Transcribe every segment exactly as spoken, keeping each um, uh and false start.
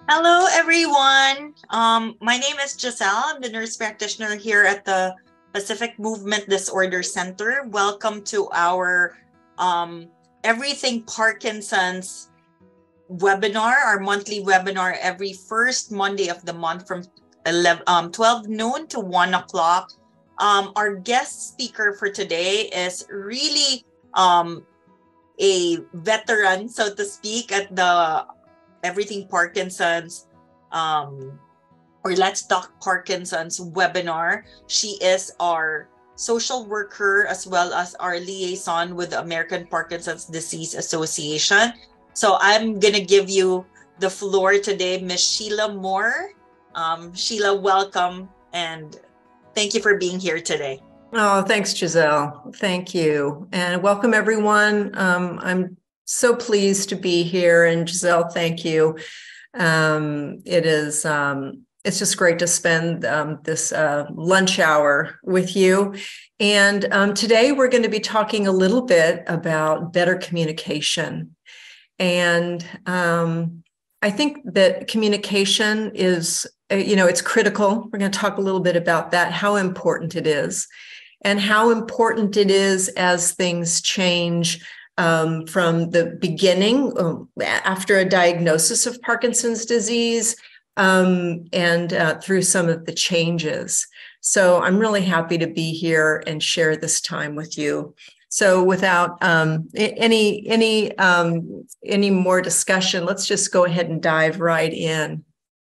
Hello, everyone. Um, my name is Giselle. I'm the nurse practitioner here at the Pacific Movement Disorder Center. Welcome to our um, Everything Parkinson's webinar, our monthly webinar every first Monday of the month from eleven, um, twelve noon to one o'clock. Um, our guest speaker for today is really um, a veteran, so to speak, at the Everything Parkinson's um, or Let's Talk Parkinson's webinar. She is our social worker as well as our liaison with the American Parkinson's Disease Association. So I'm going to give you the floor today, Miss Sheila Moore. Um, Sheila, welcome, and thank you for being here today. Oh, thanks, Giselle. Thank you. And welcome, everyone. Um, I'm so pleased to be here. And Giselle, thank you. Um, it is, um, it's just great to spend um, this uh, lunch hour with you. And um, today we're going to be talking a little bit about better communication. And um, I think that communication is, you know, it's critical. We're going to talk a little bit about that, how important it is, and how important it is as things change um, from the beginning, um, after a diagnosis of Parkinson's disease, um, and uh, through some of the changes. So I'm really happy to be here and share this time with you. So without um, any any um, any more discussion, let's just go ahead and dive right in.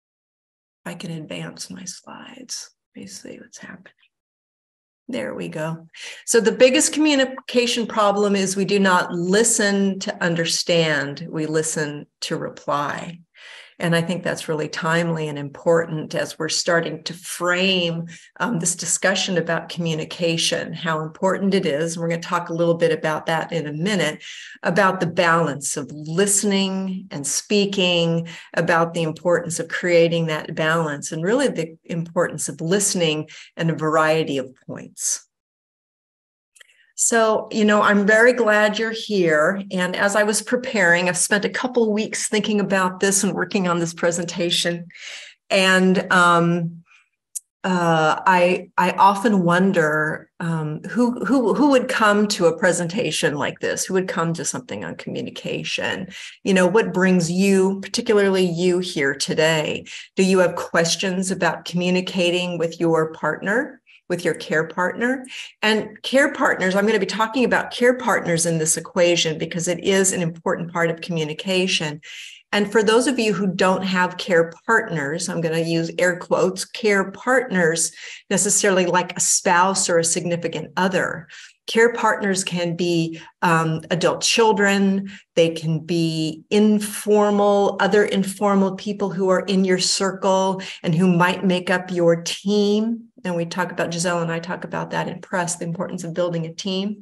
I can advance my slides. Let me see what's happening. There we go. So the biggest communication problem is we do not listen to understand. We listen to reply. And I think that's really timely and important as we're starting to frame um, this discussion about communication, how important it is. And we're going to talk a little bit about that in a minute, about the balance of listening and speaking, about the importance of creating that balance, and really the importance of listening in a variety of points. So, you know, I'm very glad you're here. And as I was preparing, I've spent a couple of weeks thinking about this and working on this presentation. And um, uh, I I often wonder um, who who who would come to a presentation like this? Who would come to something on communication? You know, what brings you, particularly you, here today? Do you have questions about communicating with your partner, with your care partner? And care partners, I'm going to be talking about care partners in this equation because it is an important part of communication. And for those of you who don't have care partners, I'm going to use air quotes, care partners, necessarily like a spouse or a significant other. Care partners can be um, adult children. They can be informal, other informal people who are in your circle and who might make up your team. And we talk about, Giselle and I talk about that in press, the importance of building a team.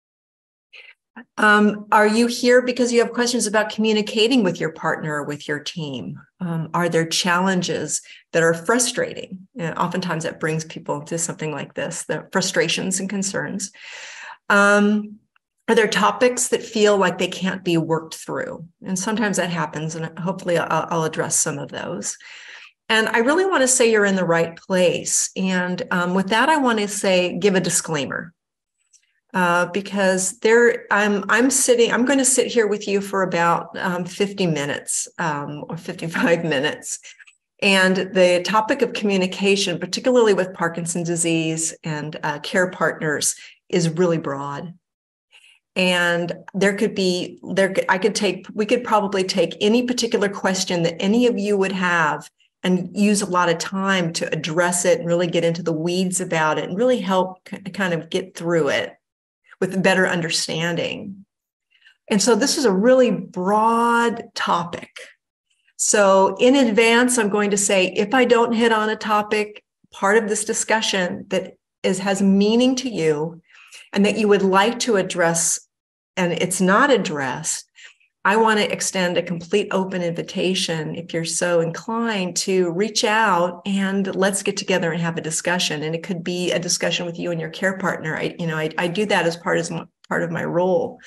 Um, are you here because you have questions about communicating with your partner or with your team? Um, are there challenges that are frustrating? And oftentimes that brings people to something like this, the frustrations and concerns. Um, are there topics that feel like they can't be worked through? And sometimes that happens, and hopefully I'll, I'll address some of those. And I really want to say you're in the right place. And um, with that, I want to say, give a disclaimer. Uh, because there, I'm, I'm sitting, I'm going to sit here with you for about um, fifty minutes um, or fifty-five minutes. And the topic of communication, particularly with Parkinson's disease and uh, care partners, is really broad. And there could be, there, I could take, we could probably take any particular question that any of you would have and use a lot of time to address it and really get into the weeds about it and really help kind of get through it with a better understanding. And so this is a really broad topic. So in advance, I'm going to say, if I don't hit on a topic, part of this discussion that is, has meaning to you and that you would like to address, and it's not addressed, I want to extend a complete open invitation, if you're so inclined, to reach out and let's get together and have a discussion. And it could be a discussion with you and your care partner. I, you know, I, I do that as part as part of my role.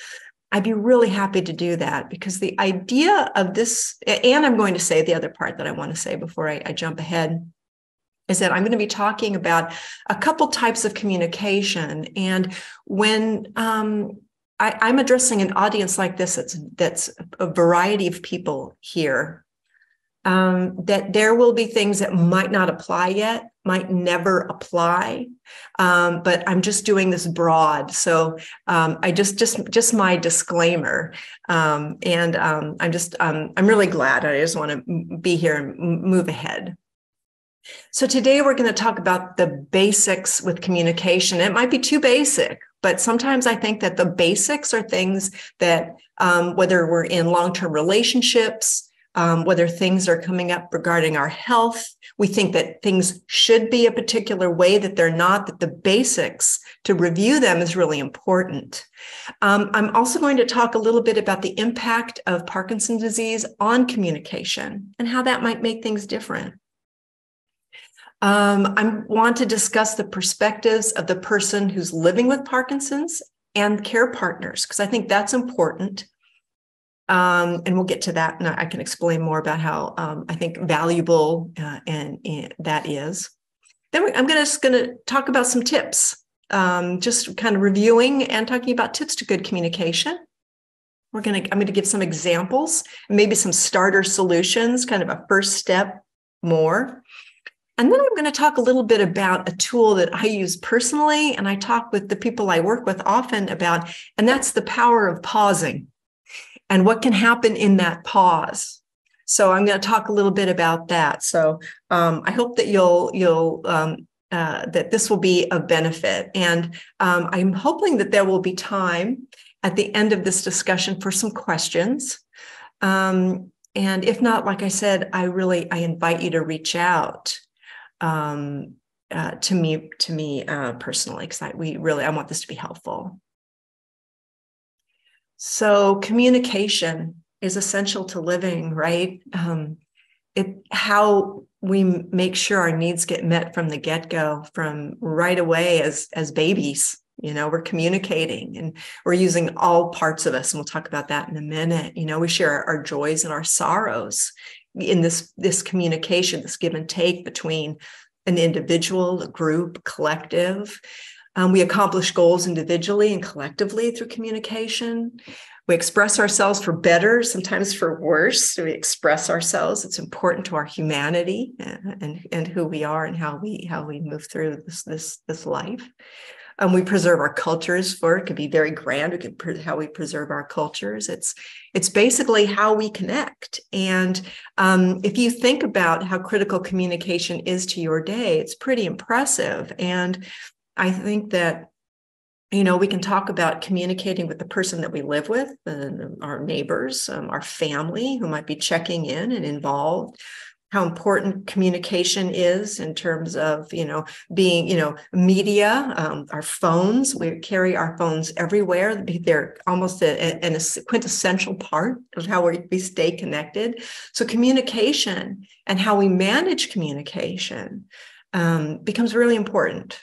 I'd be really happy to do that, because the idea of this, and I'm going to say the other part that I want to say before I, I jump ahead, is that I'm going to be talking about a couple types of communication. And when um, I, I'm addressing an audience like this, that's, that's a variety of people here, um, that there will be things that might not apply yet, might never apply. Um, but I'm just doing this broad. So um, I just, just, just my disclaimer. Um, and um, I'm just, um, I'm really glad. I just want to be here and move ahead. So today we're going to talk about the basics with communication. It might be too basic, but sometimes I think that the basics are things that, um, whether we're in long-term relationships, um, whether things are coming up regarding our health, we think that things should be a particular way, that they're not, that the basics, to review them is really important. Um, I'm also going to talk a little bit about the impact of Parkinson's disease on communication and how that might make things different. Um, I want to discuss the perspectives of the person who's living with Parkinson's and care partners, because I think that's important. Um, and we'll get to that, and I can explain more about how um, I think valuable uh, and, and that is. Then we, I'm gonna, just going to talk about some tips, um, just kind of reviewing and talking about tips to good communication. We're going to, I'm going to give some examples, maybe some starter solutions, kind of a first step more. And then I'm going to talk a little bit about a tool that I use personally, and I talk with the people I work with often about, and that's the power of pausing and what can happen in that pause. So I'm going to talk a little bit about that. So um, I hope that you'll, you'll um, uh, that this will be of benefit. And um, I'm hoping that there will be time at the end of this discussion for some questions. Um, and if not, like I said, I really, I invite you to reach out Um, uh, to me, to me uh, personally, because I we really I want this to be helpful. So communication is essential to living, right? Um, it how we make sure our needs get met from the get-go, from right away as as babies. You know, we're communicating and we're using all parts of us, and we'll talk about that in a minute. You know, we share our, our joys and our sorrows in this, this communication, this give and take between an individual, a group, collective. Um, we accomplish goals individually and collectively through communication. We express ourselves for better, sometimes for worse. We express ourselves. It's important to our humanity and, and, and who we are and how we how we move through this this this life. Um, we preserve our cultures for it. It could be very grand. We could pre- how we preserve our cultures. It's it's basically how we connect. And um, if you think about how critical communication is to your day, it's pretty impressive. And I think that, you know, we can talk about communicating with the person that we live with, and our neighbors, um, our family who might be checking in and involved. How important communication is in terms of, you know, being, you know, media, um, our phones. We carry our phones everywhere. They're almost a, a, a quintessential part of how we, we stay connected. So communication and how we manage communication um, becomes really important.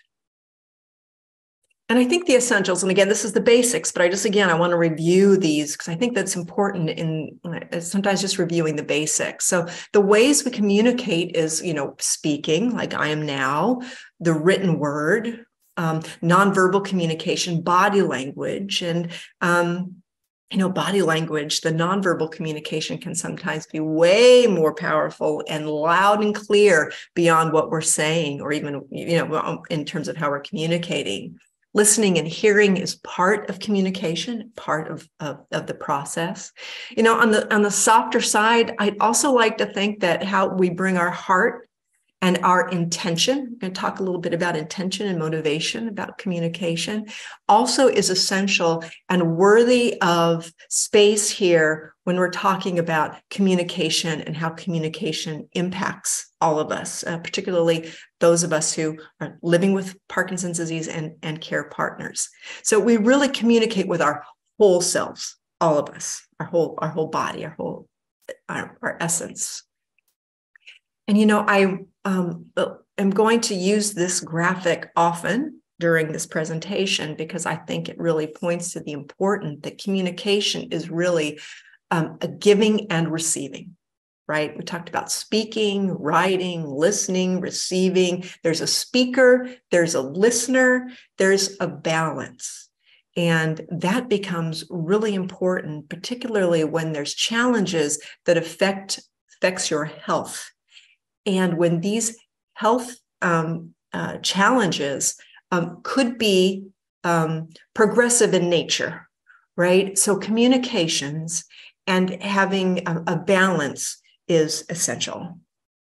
And I think the essentials, and again, this is the basics, but I just, again, I want to review these because I think that's important in sometimes just reviewing the basics. So the ways we communicate is, you know, speaking like I am now, the written word, um, nonverbal communication, body language, and, um, you know, body language, the nonverbal communication can sometimes be way more powerful and loud and clear beyond what we're saying, or even, you know, in terms of how we're communicating. Listening and hearing is part of communication, part of, of, of the process. You know, on the on the softer side, I'd also like to think that how we bring our heart and our intention, I'm going to talk a little bit about intention and motivation, about communication, also is essential and worthy of space here when we're talking about communication and how communication impacts all of us, uh, particularly those of us who are living with Parkinson's disease and, and care partners. So we really communicate with our whole selves, all of us, our whole, our whole body, our whole, our, our essence. And, you know, I um, am going to use this graphic often during this presentation, because I think it really points to the importance that communication is really um, a giving and receiving, right? We talked about speaking, writing, listening, receiving. There's a speaker, there's a listener, there's a balance. And that becomes really important, particularly when there's challenges that affect affects your health. And when these health um, uh, challenges um, could be um, progressive in nature, right? So communications and having a, a balance is essential.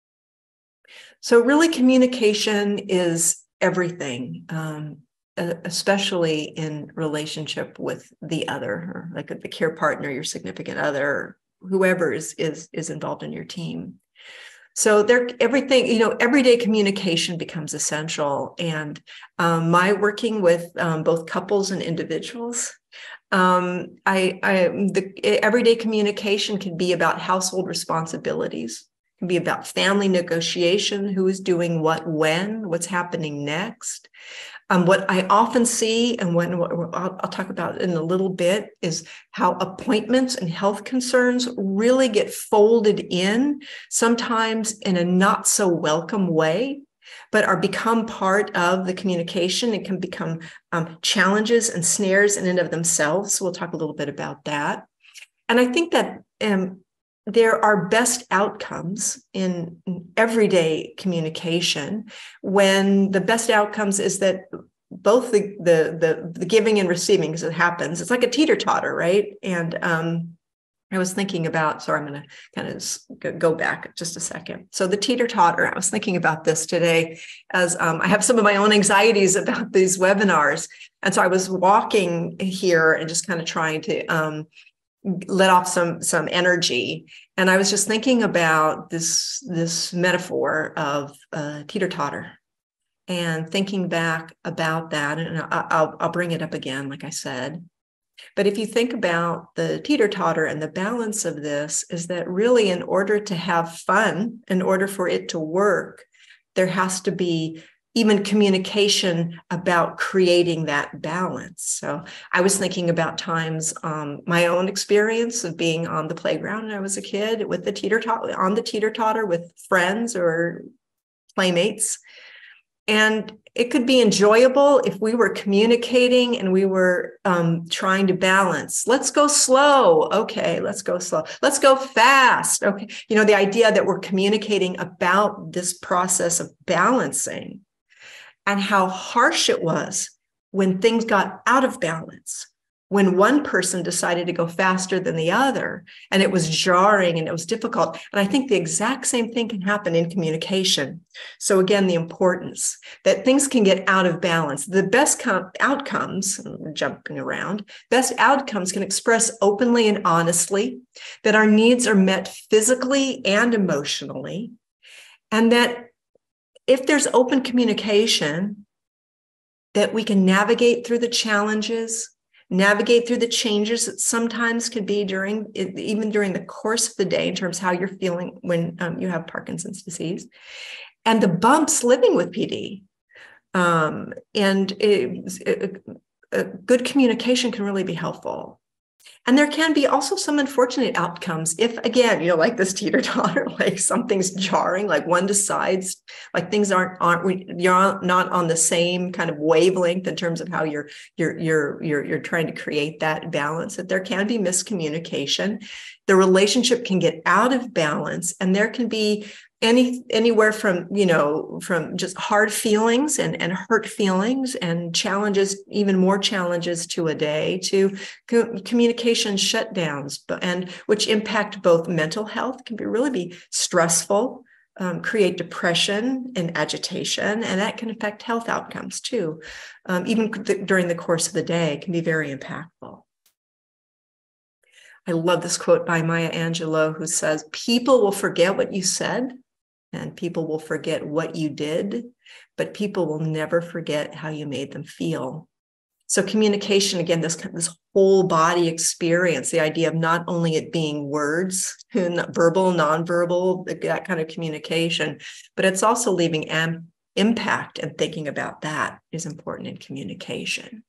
So really communication is everything, um, especially in relationship with the other, or like the care partner, your significant other, whoever is, is, is involved in your team. So there, everything, you know, everyday communication becomes essential. And um, my working with um, both couples and individuals, um, I, I, the everyday communication can be about household responsibilities, can be about family negotiation, who is doing what, when, what's happening next. Um, what I often see, and when what I'll, I'll talk about in a little bit, is how appointments and health concerns really get folded in, sometimes in a not so welcome way, but are become part of the communication. It can become um, challenges and snares in and of themselves. So we'll talk a little bit about that. And I think that um, there are best outcomes in everyday communication when the best outcomes is that both the the the, the giving and receiving, as it happens, it's like a teeter-totter, right? And um, I was thinking about, sorry, I'm going to kind of go back just a second. So the teeter-totter, I was thinking about this today as um, I have some of my own anxieties about these webinars. And so I was walking here and just kind of trying to um, let off some some energy, and I was just thinking about this this metaphor of uh, teeter-totter, and thinking back about that, and I'll I'll bring it up again, like I said. But if you think about the teeter-totter and the balance of this, is that really, in order to have fun, in order for it to work, there has to be even communication about creating that balance. So I was thinking about times, um, my own experience of being on the playground when I was a kid with the teeter-totter, on the teeter-totter with friends or playmates. And it could be enjoyable if we were communicating and we were um, trying to balance. Let's go slow. Okay, let's go slow. Let's go fast. Okay. You know, the idea that we're communicating about this process of balancing, and how harsh it was when things got out of balance, when one person decided to go faster than the other, and it was jarring and it was difficult. And I think the exact same thing can happen in communication. So again, the importance that things can get out of balance. The best com- outcomes, jumping around, best outcomes can express openly and honestly that our needs are met physically and emotionally, and that if there's open communication, that we can navigate through the challenges, navigate through the changes that sometimes could be during, even during the course of the day, in terms of how you're feeling when um, you have Parkinson's disease, and the bumps living with P D. Um, and it, it, a good communication can really be helpful. And there can be also some unfortunate outcomes if, again, you know, like this teeter-totter, like something's jarring, like one decides, like things aren't, aren't you're not on the same kind of wavelength in terms of how you're, you're, you're, you're, you're trying to create that balance, that there can be miscommunication. The relationship can get out of balance, and there can be any anywhere from, you know, from just hard feelings and, and hurt feelings and challenges, even more challenges to a day, to co- communication shutdowns, and which impact both mental health, can be really be stressful, um, create depression and agitation, and that can affect health outcomes too. Um, even th- during the course of the day, it can be very impactful. I love this quote by Maya Angelou, who says, "People will forget what you said, and people will forget what you did, but people will never forget how you made them feel." So communication, again, this, this whole body experience, the idea of not only it being words, verbal, nonverbal, that kind of communication, but it's also leaving am- impact and thinking about that is important in communication.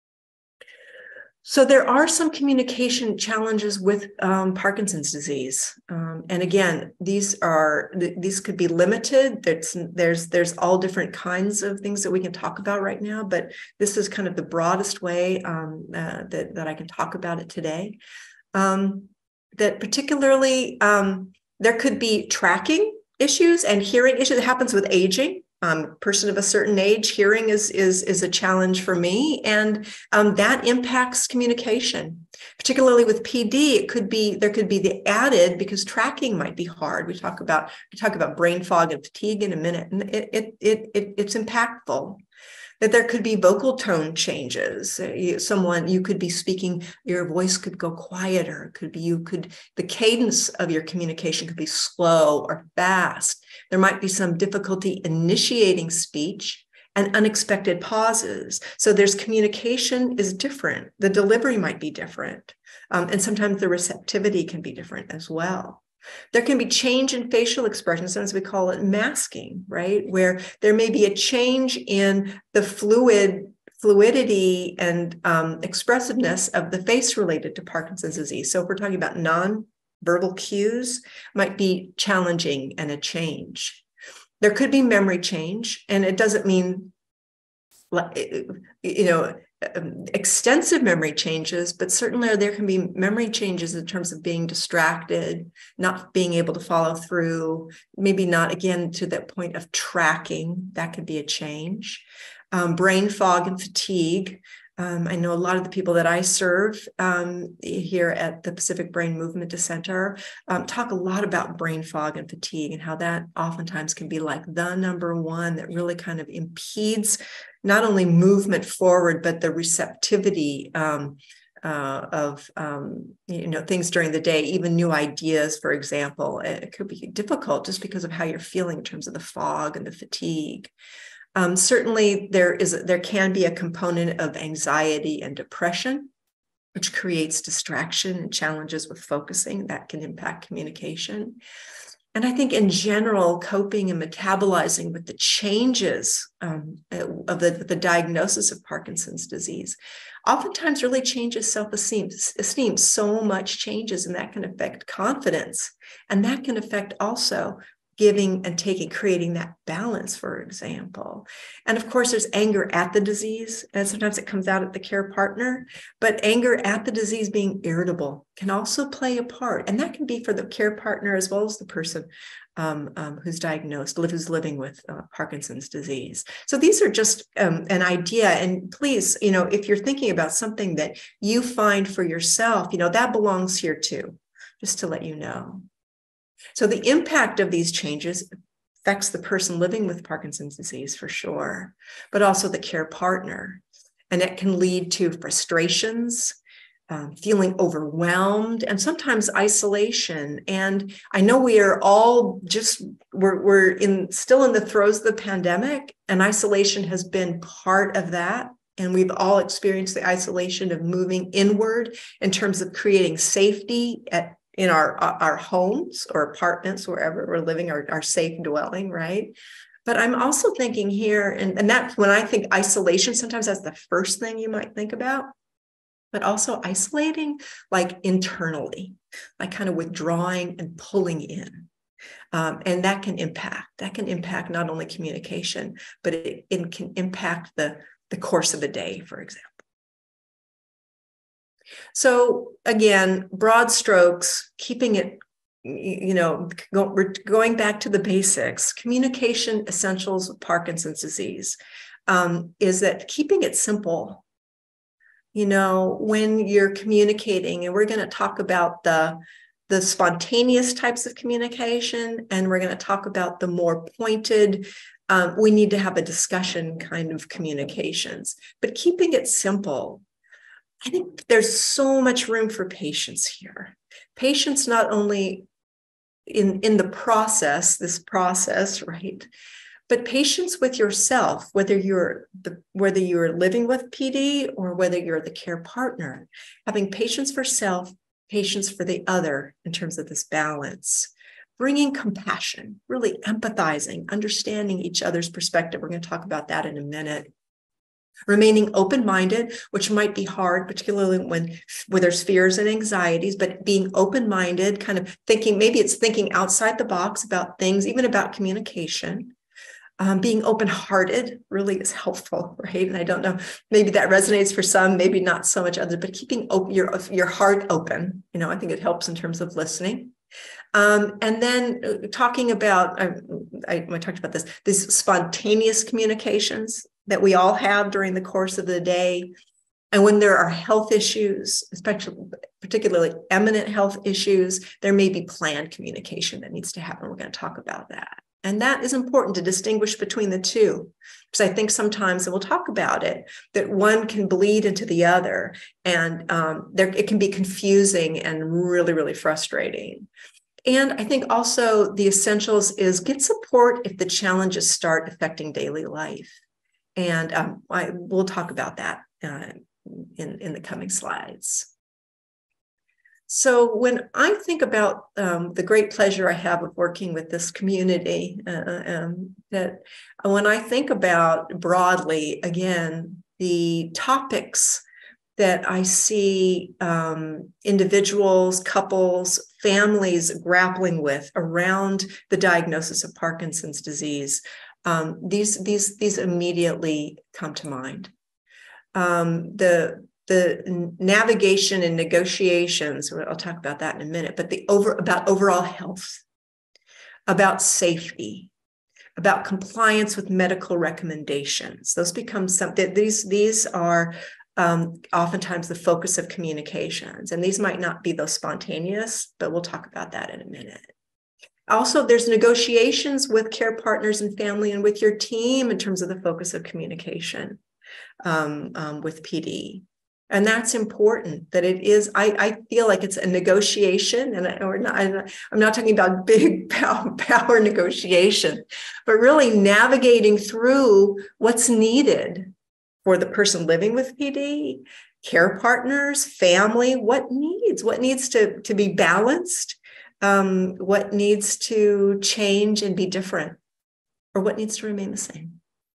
So there are some communication challenges with um, Parkinson's disease. Um, and again, these are, th- these could be limited. There's, there's, there's all different kinds of things that we can talk about right now, but this is kind of the broadest way um, uh, that, that I can talk about it today. Um, that particularly, um, there could be tracking issues and hearing issues that happens with aging. Um, person of a certain age, hearing is is is a challenge for me, and um, that impacts communication. Particularly with P D, it could be there could be the added because tracking might be hard. We talk about we talk about brain fog and fatigue in a minute, and it it it, it it's impactful. That there could be vocal tone changes. Someone, you could be speaking, your voice could go quieter. It could be, you could, the cadence of your communication could be slow or fast. There might be some difficulty initiating speech and unexpected pauses. So there's communication is different. The delivery might be different. Um, and sometimes the receptivity can be different as well. There can be change in facial expressions, sometimes we call it masking, right? Where there may be a change in the fluid, fluidity and um, expressiveness of the face related to Parkinson's disease. So if we're talking about non-verbal cues, might be challenging and a change. There could be memory change, and it doesn't mean, you know, extensive memory changes, but certainly there can be memory changes in terms of being distracted, not being able to follow through, maybe not, again, to that point of tracking. That could be a change. Um, brain fog and fatigue. Um, I know a lot of the people that I serve um, here at the Pacific Brain Movement Center um, talk a lot about brain fog and fatigue and how that oftentimes can be like the number one that really kind of impedes not only movement forward, but the receptivity um, uh, of um, you know, things during the day, even new ideas, for example. It could be difficult just because of how you're feeling in terms of the fog and the fatigue. Um, certainly, there is there can be a component of anxiety and depression, which creates distraction and challenges with focusing that can impact communication. And I think in general, coping and metabolizing with the changes um, of the, the diagnosis of Parkinson's disease oftentimes really changes self-esteem. Esteem, so much changes, and that can affect confidence. And that can affect also giving and taking, creating that balance, for example. And of course, there's anger at the disease, and sometimes it comes out at the care partner, but anger at the disease, being irritable, can also play a part. And that can be for the care partner as well as the person um, um, who's diagnosed, who's living with uh, Parkinson's disease. So these are just um, an idea. And please, you know, if you're thinking about something that you find for yourself, you know, that belongs here too, just to let you know. So the impact of these changes affects the person living with Parkinson's disease for sure, but also the care partner. And it can lead to frustrations, um, feeling overwhelmed, and sometimes isolation. And I know we are all just, we're, we're in still in the throes of the pandemic, and isolation has been part of that. And we've all experienced the isolation of moving inward in terms of creating safety at in our, our homes or apartments, wherever we're living, our, our safe dwelling, right? But I'm also thinking here, and, and that's when I think isolation, sometimes that's the first thing you might think about, but also isolating like internally, like kind of withdrawing and pulling in. Um, and that can impact, that can impact not only communication, but it, it can impact the, the course of the day, for example. So again, broad strokes, keeping it, you know, go, we're going back to the basics. Communication essentials with Parkinson's disease um, is that keeping it simple. You know, when you're communicating, and we're going to talk about the, the spontaneous types of communication, and we're going to talk about the more pointed, um, we need to have a discussion kind of communications, but keeping it simple. I think there's so much room for patience here. Patience not only in, in the process, this process, right? But patience with yourself, whether you're the, whether you're living with P D or whether you're the care partner, having patience for self, patience for the other in terms of this balance. bringing compassion, really empathizing, understanding each other's perspective. We're going to talk about that in a minute. Remaining open-minded, which might be hard, particularly when, when there's fears and anxieties, but being open-minded, kind of thinking, maybe it's thinking outside the box about things, even about communication. Um, being open-hearted really is helpful, right? And I don't know, maybe that resonates for some, maybe not so much others, but keeping open, your, your heart open, you know, I think it helps in terms of listening. Um, and then talking about, I, I, I talked about this, these spontaneous communications that we all have during the course of the day. And when there are health issues, especially particularly eminent health issues, there may be planned communication that needs to happen. We're going to talk about that. And that is important to distinguish between the two, because I think sometimes, and we'll talk about it, that one can bleed into the other, and um, there it can be confusing and really, really frustrating. And I think also the essentials is get support if the challenges start affecting daily life. And um, I, we'll talk about that uh, in, in the coming slides. So when I think about um, the great pleasure I have of working with this community, uh, um, that when I think about broadly, again, the topics that I see um, individuals, couples, families grappling with around the diagnosis of Parkinson's disease, um, these, these, these immediately come to mind. Um, the The navigation and negotiations, I'll talk about that in a minute, but the over about overall health, about safety, about compliance with medical recommendations. Those become something, these, these are um, oftentimes the focus of communications. And these might not be those spontaneous, but we'll talk about that in a minute. Also, there's negotiations with care partners and family and with your team in terms of the focus of communication um, um, with P D. And that's important, that it is, I, I feel like it's a negotiation, and I, or not, I'm not talking about big power, power negotiation, but really navigating through what's needed for the person living with P D, care partners, family, what needs, what needs to, to be balanced, um, what needs to change and be different, or what needs to remain the same.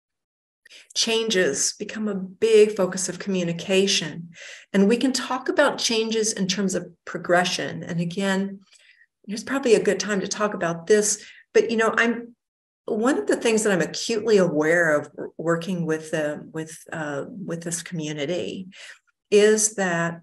Changes become a big focus of communication. And we can talk about changes in terms of progression. And again, here's probably a good time to talk about this. But, you know, I'm one of the things that I'm acutely aware of working with, uh, with, uh, with this community is that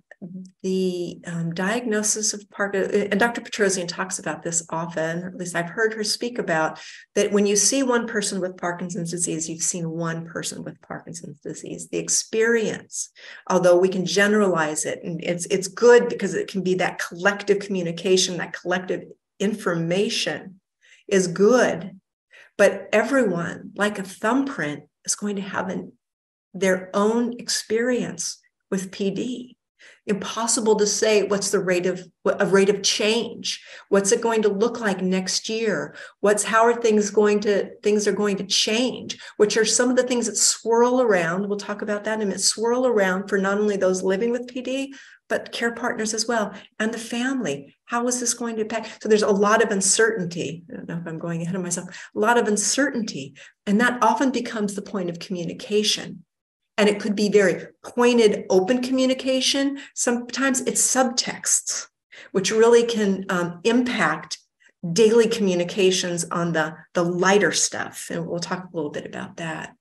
the um, diagnosis of Parkinson's, and Doctor Petrosian talks about this often, or at least I've heard her speak about, that when you see one person with Parkinson's disease, you've seen one person with Parkinson's disease. The experience, although we can generalize it, and it's, it's good because it can be that collective communication, that collective information is good, but everyone, like a thumbprint, is going to have an, their own experience with P D. Impossible to say what's the rate of a rate of change. What's it going to look like next year? What's how are things going to things are going to change? Which are some of the things that swirl around. We'll talk about that in a minute. Swirl around for not only those living with P D, but care partners as well, and the family. How is this going to impact? So there's a lot of uncertainty. I don't know if I'm going ahead of myself. A lot of uncertainty, and that often becomes the point of communication. And it could be very pointed, open communication. Sometimes it's subtexts, which really can um, impact daily communications on the, the lighter stuff. And we'll talk a little bit about that.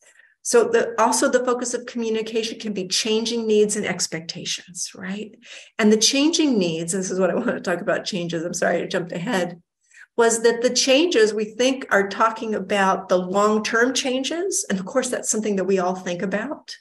So the, also the focus of communication can be changing needs and expectations, right? And the changing needs, this is what I want to talk about, changes. I'm sorry I jumped ahead. Was that the changes we think are talking about the long-term changes. And of course, that's something that we all think about.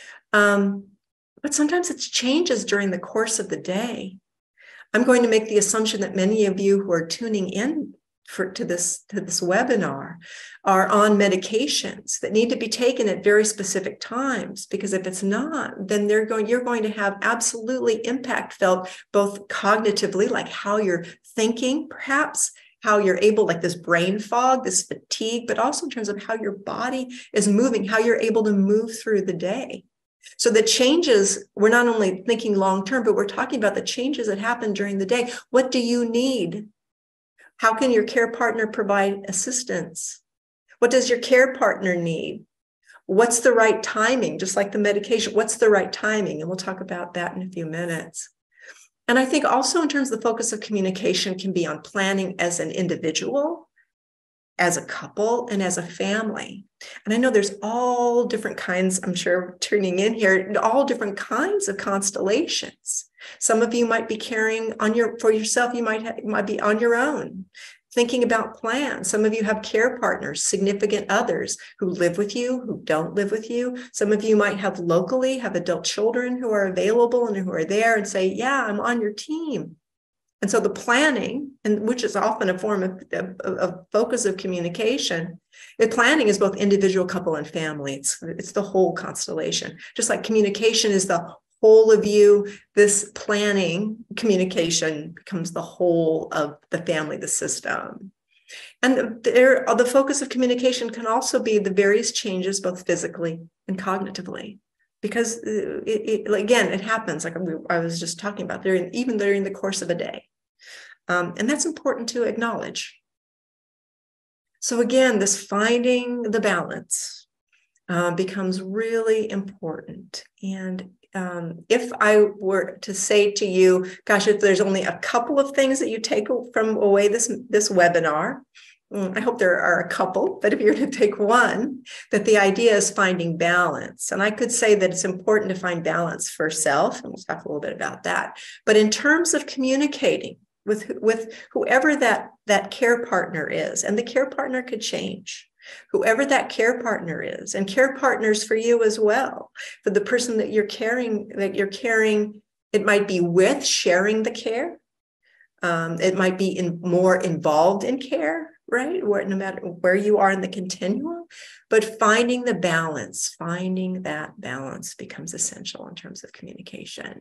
Um, but sometimes it's changes during the course of the day. I'm going to make the assumption that many of you who are tuning in for, to, this, to this webinar are on medications that need to be taken at very specific times, because if it's not, then they're going, you're going to have absolutely impact felt both cognitively, like how you're thinking, perhaps, how you're able, like this brain fog, this fatigue, but also in terms of how your body is moving, how you're able to move through the day. So the changes, we're not only thinking long-term, but we're talking about the changes that happen during the day. What do you need? How can your care partner provide assistance? What does your care partner need? What's the right timing? Just like the medication, what's the right timing? And we'll talk about that in a few minutes. And I think also in terms of the focus of communication can be on planning as an individual, as a couple, and as a family. And I know there's all different kinds, I'm sure tuning in here, all different kinds of constellations. Some of you might be caring on your for yourself, you might, have, might be on your own, thinking about plans. Some of you have care partners, significant others who live with you, who don't live with you. Some of you might have locally, have adult children who are available and who are there and say, yeah, I'm on your team. And so the planning, and which is often a form of, of, of focus of communication, the planning is both individual, couple, and family. It's, it's the whole constellation. Just like communication is the whole of you, this planning communication becomes the whole of the family, the system. And there, the focus of communication can also be the various changes, both physically and cognitively. Because it, it, again, it happens, like I was just talking about, during, even during the course of a day. Um, and that's important to acknowledge. So again, this finding the balance uh, becomes really important. And um, if I were to say to you, gosh, if there's only a couple of things that you take from away this, this webinar, I hope there are a couple, but if you're to take one, that the idea is finding balance. And I could say that it's important to find balance for self, and we'll talk a little bit about that. But in terms of communicating with, with whoever that, that care partner is, and the care partner could change, whoever that care partner is, and care partners for you as well, for the person that you're caring, that you're caring, it might be with, sharing the care. Um, it might be in, more involved in care, right? Where, no matter where you are in the continuum, but finding the balance, finding that balance becomes essential in terms of communication.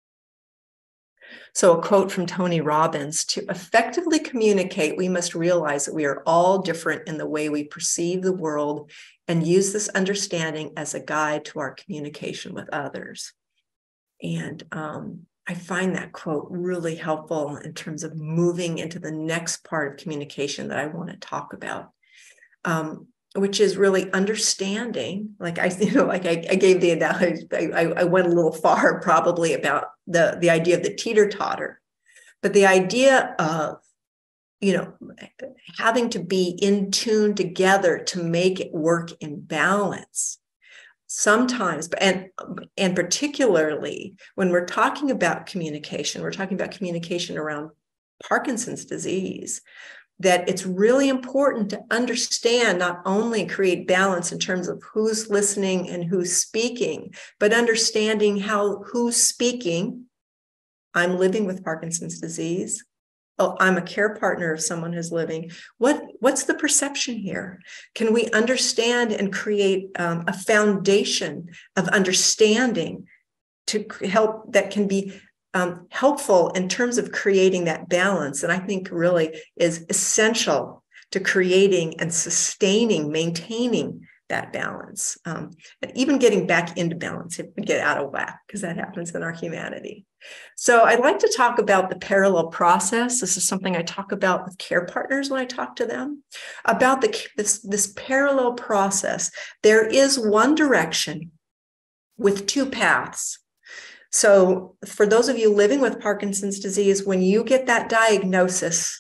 So a quote from Tony Robbins: to effectively communicate, we must realize that we are all different in the way we perceive the world and use this understanding as a guide to our communication with others. And um, I find that quote really helpful in terms of moving into the next part of communication that I want to talk about, um, which is really understanding. Like I, you know, like I, I gave the analogy, I, I went a little far probably about the, the idea of the teeter-totter, but the idea of, you know, having to be in tune together to make it work in balance. Sometimes, and, and particularly when we're talking about communication, we're talking about communication around Parkinson's disease, that it's really important to understand, not only create balance in terms of who's listening and who's speaking, but understanding how who's speaking. I'm living with Parkinson's disease. Oh, I'm a care partner of someone who's living. What, what's the perception here? Can we understand and create um, a foundation of understanding to help that can be um, helpful in terms of creating that balance? And I think really is essential to creating and sustaining, maintaining that balance, um, and even getting back into balance if we get out of whack, because that happens in our humanity. So I'd like to talk about the parallel process. This is something I talk about with care partners when I talk to them about the, this, this parallel process. There is one direction with two paths. So for those of you living with Parkinson's disease, when you get that diagnosis,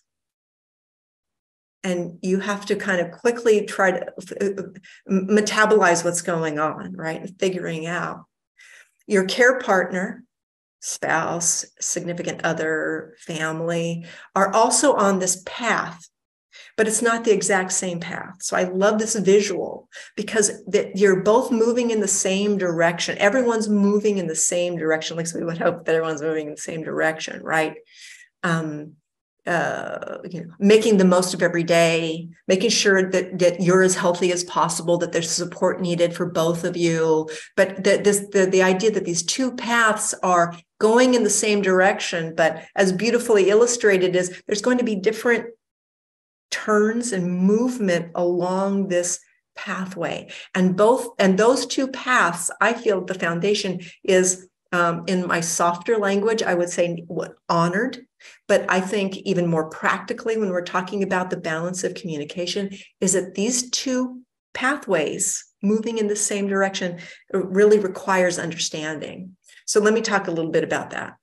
and you have to kind of quickly try to metabolize what's going on, right? And figuring out your care partner, spouse, significant other, family, are also on this path, but it's not the exact same path. So I love this visual because that you're both moving in the same direction. Everyone's moving in the same direction. Like so we would hope that everyone's moving in the same direction, right? Um, uh, you know, making the most of every day, making sure that, that you're as healthy as possible, that there's support needed for both of you. But the, this, the, the idea that these two paths are going in the same direction, but as beautifully illustrated is there's going to be different turns and movement along this pathway. And both, and those two paths, I feel the foundation is Um, in my softer language, I would say what, honored. But I think even more practically, when we're talking about the balance of communication, is that these two pathways moving in the same direction really requires understanding. So let me talk a little bit about that.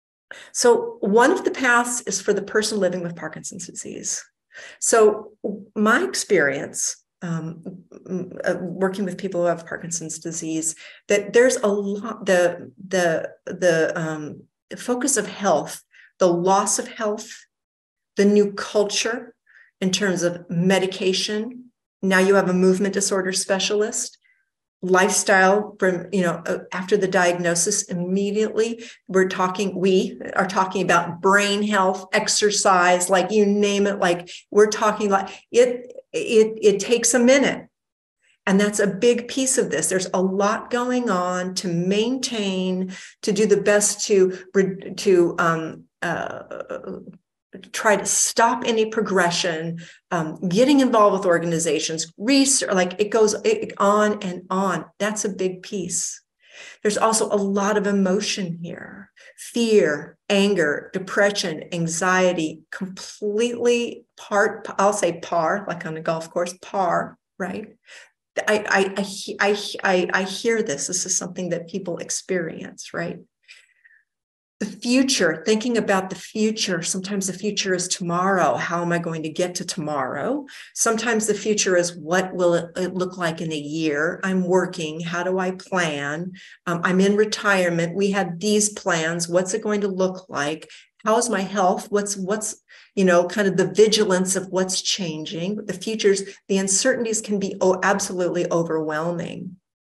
So one of the paths is for the person living with Parkinson's disease. So my experience um, working with people who have Parkinson's disease, that there's a lot, the, the, the um, focus of health, the loss of health, the new culture in terms of medication. Now you have a movement disorder specialist, lifestyle from, you know, after the diagnosis, immediately we're talking, we are talking about brain health, exercise, like you name it, like we're talking like it, it, it takes a minute. And that's a big piece of this. There's a lot going on to maintain, to do the best to, to um, uh, try to stop any progression, um, getting involved with organizations, research, like it goes on and on. That's a big piece. There's also a lot of emotion here. Fear, anger, depression, anxiety, completely part, I'll say par, like on a golf course, par, right? I, I, I, I, I hear this. This is something that people experience, right? The future, thinking about the future. Sometimes the future is tomorrow. How am I going to get to tomorrow? Sometimes the future is what will it, it look like in a year? I'm working. How do I plan? Um, I'm in retirement. We have these plans. What's it going to look like? How is my health? What's, what's, you know, kind of the vigilance of what's changing. The futures, the uncertainties can be oh, absolutely overwhelming.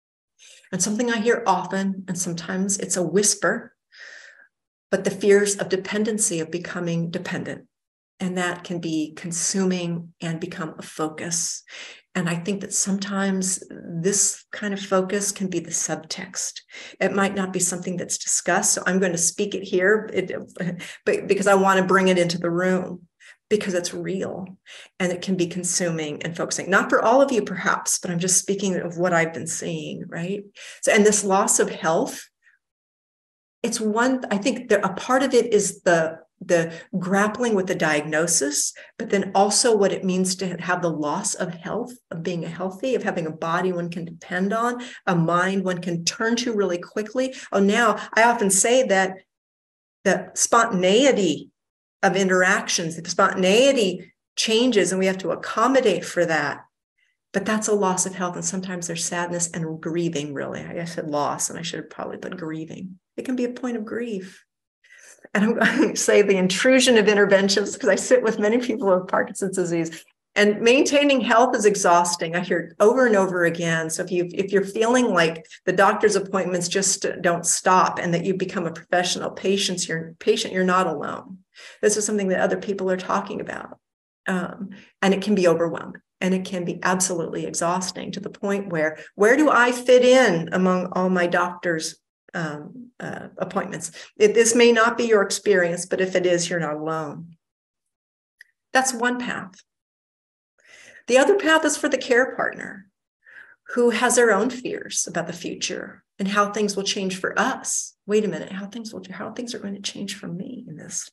And something I hear often, and sometimes it's a whisper, but the fears of dependency, of becoming dependent. And that can be consuming and become a focus. And I think that sometimes this kind of focus can be the subtext. It might not be something that's discussed. So I'm going to speak it here, it, but because I want to bring it into the room, because it's real and it can be consuming and focusing. Not for all of you, perhaps, but I'm just speaking of what I've been seeing, right? So, and this loss of health, it's one, I think that a part of it is the, the grappling with the diagnosis, but then also what it means to have the loss of health, of being healthy, of having a body one can depend on, a mind one can turn to really quickly. Oh, now I often say that the spontaneity of interactions, the spontaneity changes and we have to accommodate for that. But that's a loss of health. And sometimes there's sadness and grieving, really. I said loss, and I should have probably put grieving. It can be a point of grief. And I'm going to say the intrusion of interventions, because I sit with many people with Parkinson's disease, and maintaining health is exhausting. I hear it over and over again. So if you if you're feeling like the doctor's appointments just don't stop and that you become a professional patient, you're patient, you're not alone. This is something that other people are talking about. Um, and it can be overwhelming. And it can be absolutely exhausting to the point where, where do I fit in among all my doctor's um, uh, appointments? It, this may not be your experience, but if it is, you're not alone. That's one path. The other path is for the care partner who has their own fears about the future and how things will change for us. Wait a minute, how things will, how things are going to change for me in this.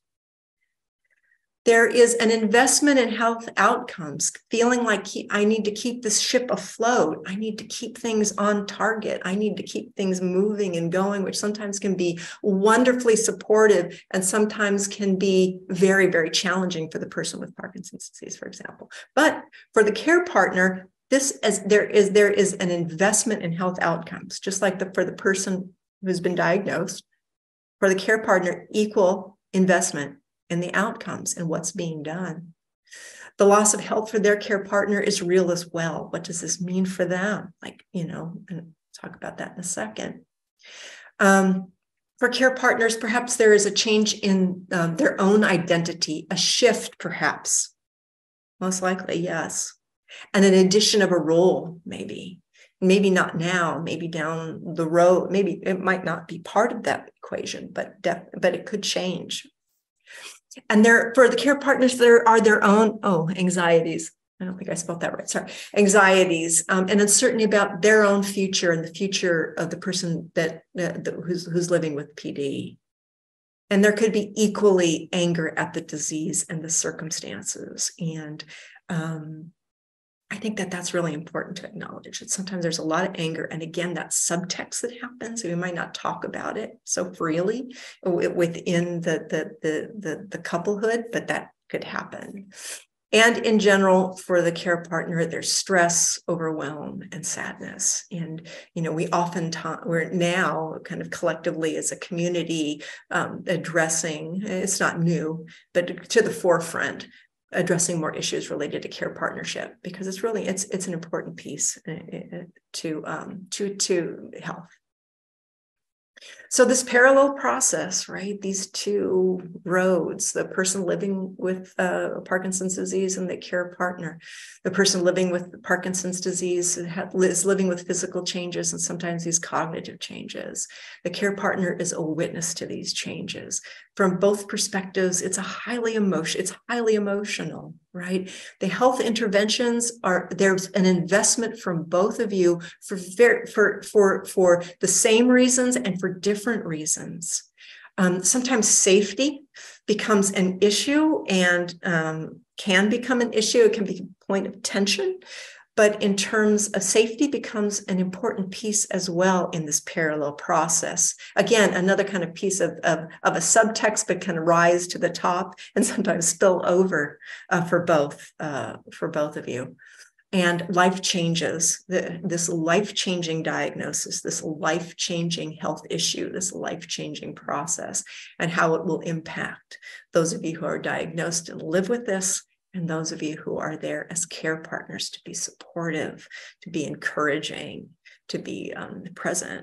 There is an investment in health outcomes, feeling like I need to keep this ship afloat. I need to keep things on target. I need to keep things moving and going, which sometimes can be wonderfully supportive and sometimes can be very, very challenging for the person with Parkinson's disease, for example. But for the care partner, this as there is there is an investment in health outcomes, just like the, for the person who's been diagnosed. For the care partner, equal investment and the outcomes and what's being done. The loss of health for their care partner is real as well. What does this mean for them? Like, you know, and I'll talk about that in a second. Um, for care partners, perhaps there is a change in um, their own identity, a shift perhaps. Most likely, yes. And an addition of a role, maybe. Maybe not now, maybe down the road. Maybe it might not be part of that equation, but, def- but it could change. And there, for the care partners, there are their own, oh, anxieties. I don't think I spelled that right. Sorry. Anxieties um, and uncertainty about their own future and the future of the person that, that who's, who's living with P D. And there could be equally anger at the disease and the circumstances. And um, I think that that's really important to acknowledge. That sometimes there's a lot of anger. And again, that subtext that happens, we might not talk about it so freely within the, the, the, the, the couplehood, but that could happen. And in general, for the care partner, there's stress, overwhelm, and sadness. And, you know, we often talk, we're now kind of collectively as a community um, addressing, it's not new, but to the forefront, addressing more issues related to care partnership, because it's really, it's it's an important piece to, um, to, to health. So this parallel process, right? These two roads, the person living with uh, Parkinson's disease and the care partner, the person living with Parkinson's disease is living with physical changes and sometimes these cognitive changes. The care partner is a witness to these changes. From both perspectives, it's a highly emotion, it's highly emotional, right? The health interventions are, there's an investment from both of you for, for, for, for the same reasons and for different reasons. Um, sometimes safety becomes an issue and um, can become an issue. It can be a point of tension. But in terms of safety becomes an important piece as well in this parallel process. Again, another kind of piece of, of, of a subtext, but can rise to the top and sometimes spill over uh, for both, uh, for both of you. And life changes, the, this life-changing diagnosis, this life-changing health issue, this life-changing process, and how it will impact those of you who are diagnosed and live with this, and those of you who are there as care partners to be supportive, to be encouraging, to be um, present.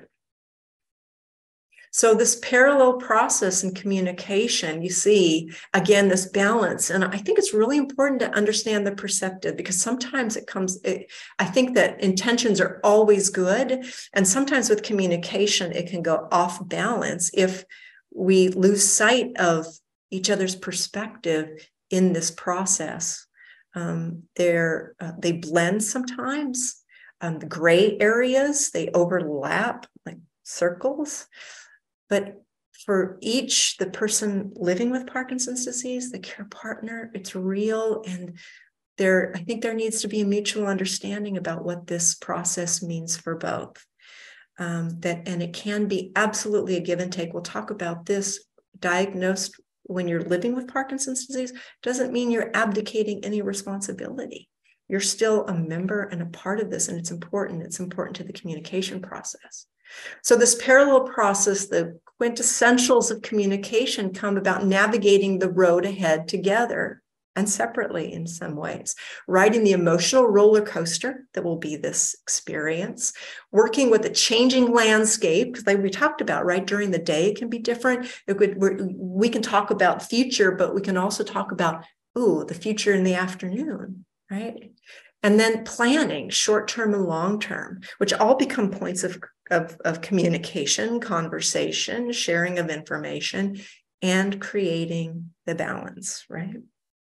So this parallel process in communication, you see, again, this balance. And I think it's really important to understand the perceptive, because sometimes it comes, it, I think that intentions are always good. And sometimes with communication, it can go off balance if we lose sight of each other's perspective in this process. Um, they're, uh, they blend sometimes. Um, the gray areas, they overlap like circles. But for each, the person living with Parkinson's disease, the care partner, it's real. And there, I think there needs to be a mutual understanding about what this process means for both. Um, that, and it can be absolutely a give and take. We'll talk about this. Diagnosed when you're living with Parkinson's disease doesn't mean you're abdicating any responsibility. You're still a member and a part of this, and it's important. It's important to the communication process. So this parallel process, the quintessentials of communication come about navigating the road ahead together and separately in some ways, riding the emotional roller coaster that will be this experience, working with a changing landscape, because like we talked about, right, during the day, it can be different. It could, we can talk about future, but we can also talk about, ooh, the future in the afternoon, right? And then planning, short-term and long-term, which all become points of, of, of communication, conversation, sharing of information, and creating the balance, right?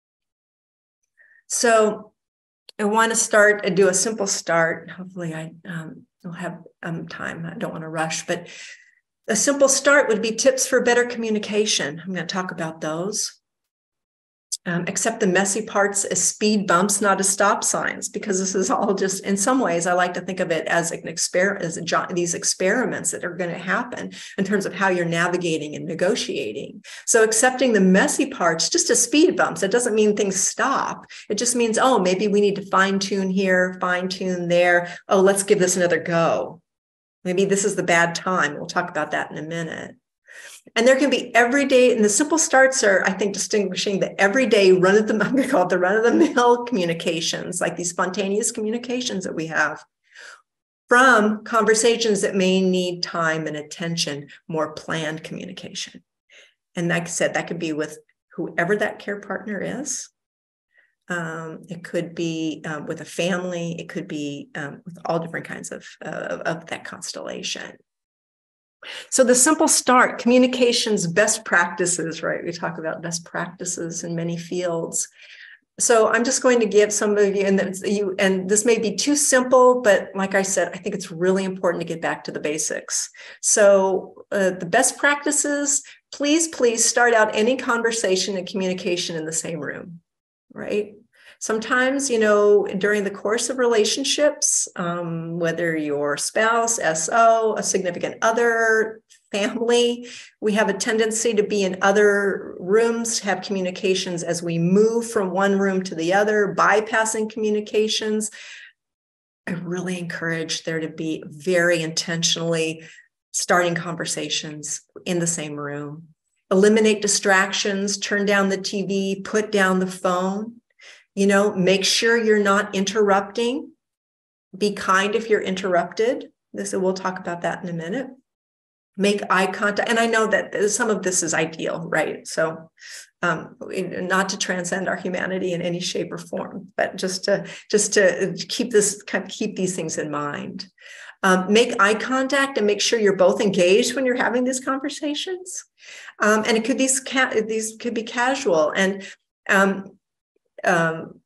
So I want to start and do a simple start. Hopefully I um, will have um, time. I don't want to rush, but a simple start would be tips for better communication. I'm going to talk about those. Um, accept the messy parts as speed bumps, not as stop signs, because this is all just, in some ways, I like to think of it as an experiment, as a, these experiments that are going to happen in terms of how you're navigating and negotiating. So accepting the messy parts just as speed bumps, it doesn't mean things stop. It just means, oh, maybe we need to fine tune here, fine tune there. Oh, let's give this another go. Maybe this is the bad time. We'll talk about that in a minute. And there can be everyday, and the simple starts are, I think, distinguishing the everyday run of the, I'm going to call it the run of the mill communications, like these spontaneous communications that we have, from conversations that may need time and attention, more planned communication. And like I said, that could be with whoever that care partner is. Um, it could be um, with a family. It could be um, with all different kinds of, uh, of that constellation. So the simple start, communications best practices, right? We talk about best practices in many fields. So I'm just going to give some of you, and you, and this may be too simple, but like I said, I think it's really important to get back to the basics. So uh, the best practices, please, please start out any conversation and communication in the same room, right? Sometimes, you know, during the course of relationships, um, whether your spouse, S O, a significant other, family, we have a tendency to be in other rooms, have communications as we move from one room to the other, bypassing communications. I really encourage there to be very intentionally starting conversations in the same room. Eliminate distractions, turn down the T V, put down the phone. You know, make sure you're not interrupting. Be kind if you're interrupted. This, we'll talk about that in a minute. Make eye contact. And I know that some of this is ideal, right? So um, not to transcend our humanity in any shape or form, but just to just to keep this kind of keep these things in mind. Um, make eye contact and make sure you're both engaged when you're having these conversations. Um, and it could these ca- these could be casual. And um, um,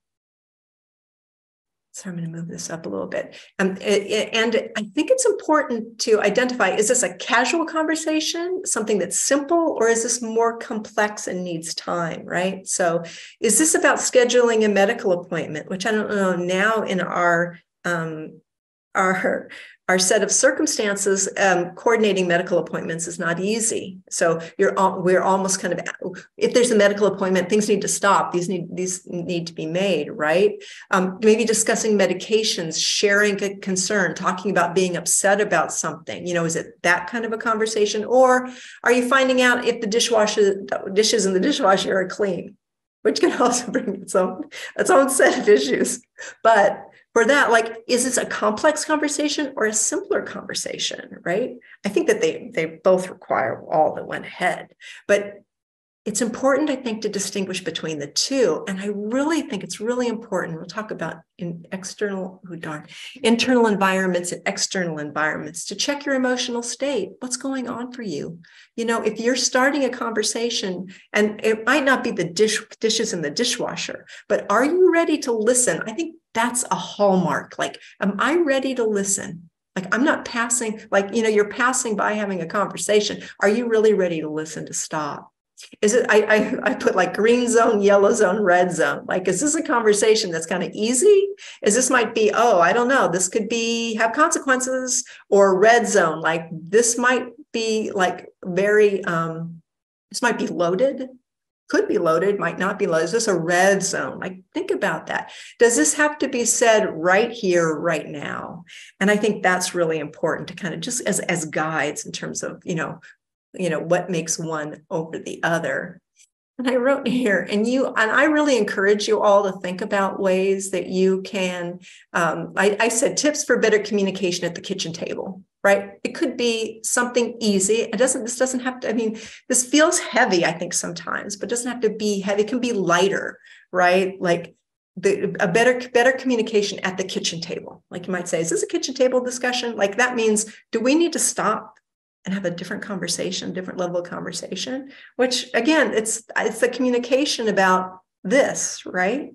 so I'm going to move this up a little bit. Um, and I think it's important to identify, is this a casual conversation, something that's simple, or is this more complex and needs time, right? So is this about scheduling a medical appointment, which I don't know now in our, um, our, our set of circumstances, um, coordinating medical appointments is not easy. So you're all, we're almost kind of, if there's a medical appointment, things need to stop. These need these need to be made, right? Um, maybe discussing medications, sharing a concern, talking about being upset about something. You know, is it that kind of a conversation, or are you finding out if the dishwasher dishes in the dishwasher are clean, which can also bring its own its own set of issues, but. For that, like, is this a complex conversation or a simpler conversation, right? I think that they they both require all that went ahead, but it's important, I think, to distinguish between the two. And I really think it's really important. We'll talk about in external, oh darn, internal environments and external environments to check your emotional state. What's going on for you? You know, if you're starting a conversation, and it might not be the dish dishes in the dishwasher, but are you ready to listen? I think that's a hallmark. Like, am I ready to listen? Like, I'm not passing, like, you know, you're passing by having a conversation. Are you really ready to listen, to stop? Is it, I, I, I put like green zone, yellow zone, red zone. Like, is this a conversation that's kind of easy? Is this might be, oh, I don't know, this could be, have consequences, or red zone. Like, this might be like very, um, this might be loaded. Could be loaded, might not be loaded. Is this a red zone? Like, think about that. Does this have to be said right here, right now? And I think that's really important to kind of just as, as guides in terms of, you know, you know, what makes one over the other. And I wrote here, and you, and I really encourage you all to think about ways that you can, um, I, I said tips for better communication at the kitchen table, right? It could be something easy. It doesn't, this doesn't have to, I mean, this feels heavy, I think sometimes, but it doesn't have to be heavy. It can be lighter, right? Like the, a better, better communication at the kitchen table. Like you might say, is this a kitchen table discussion? Like that means, do we need to stop and have a different conversation, different level of conversation, which again, it's, it's the communication about this, right?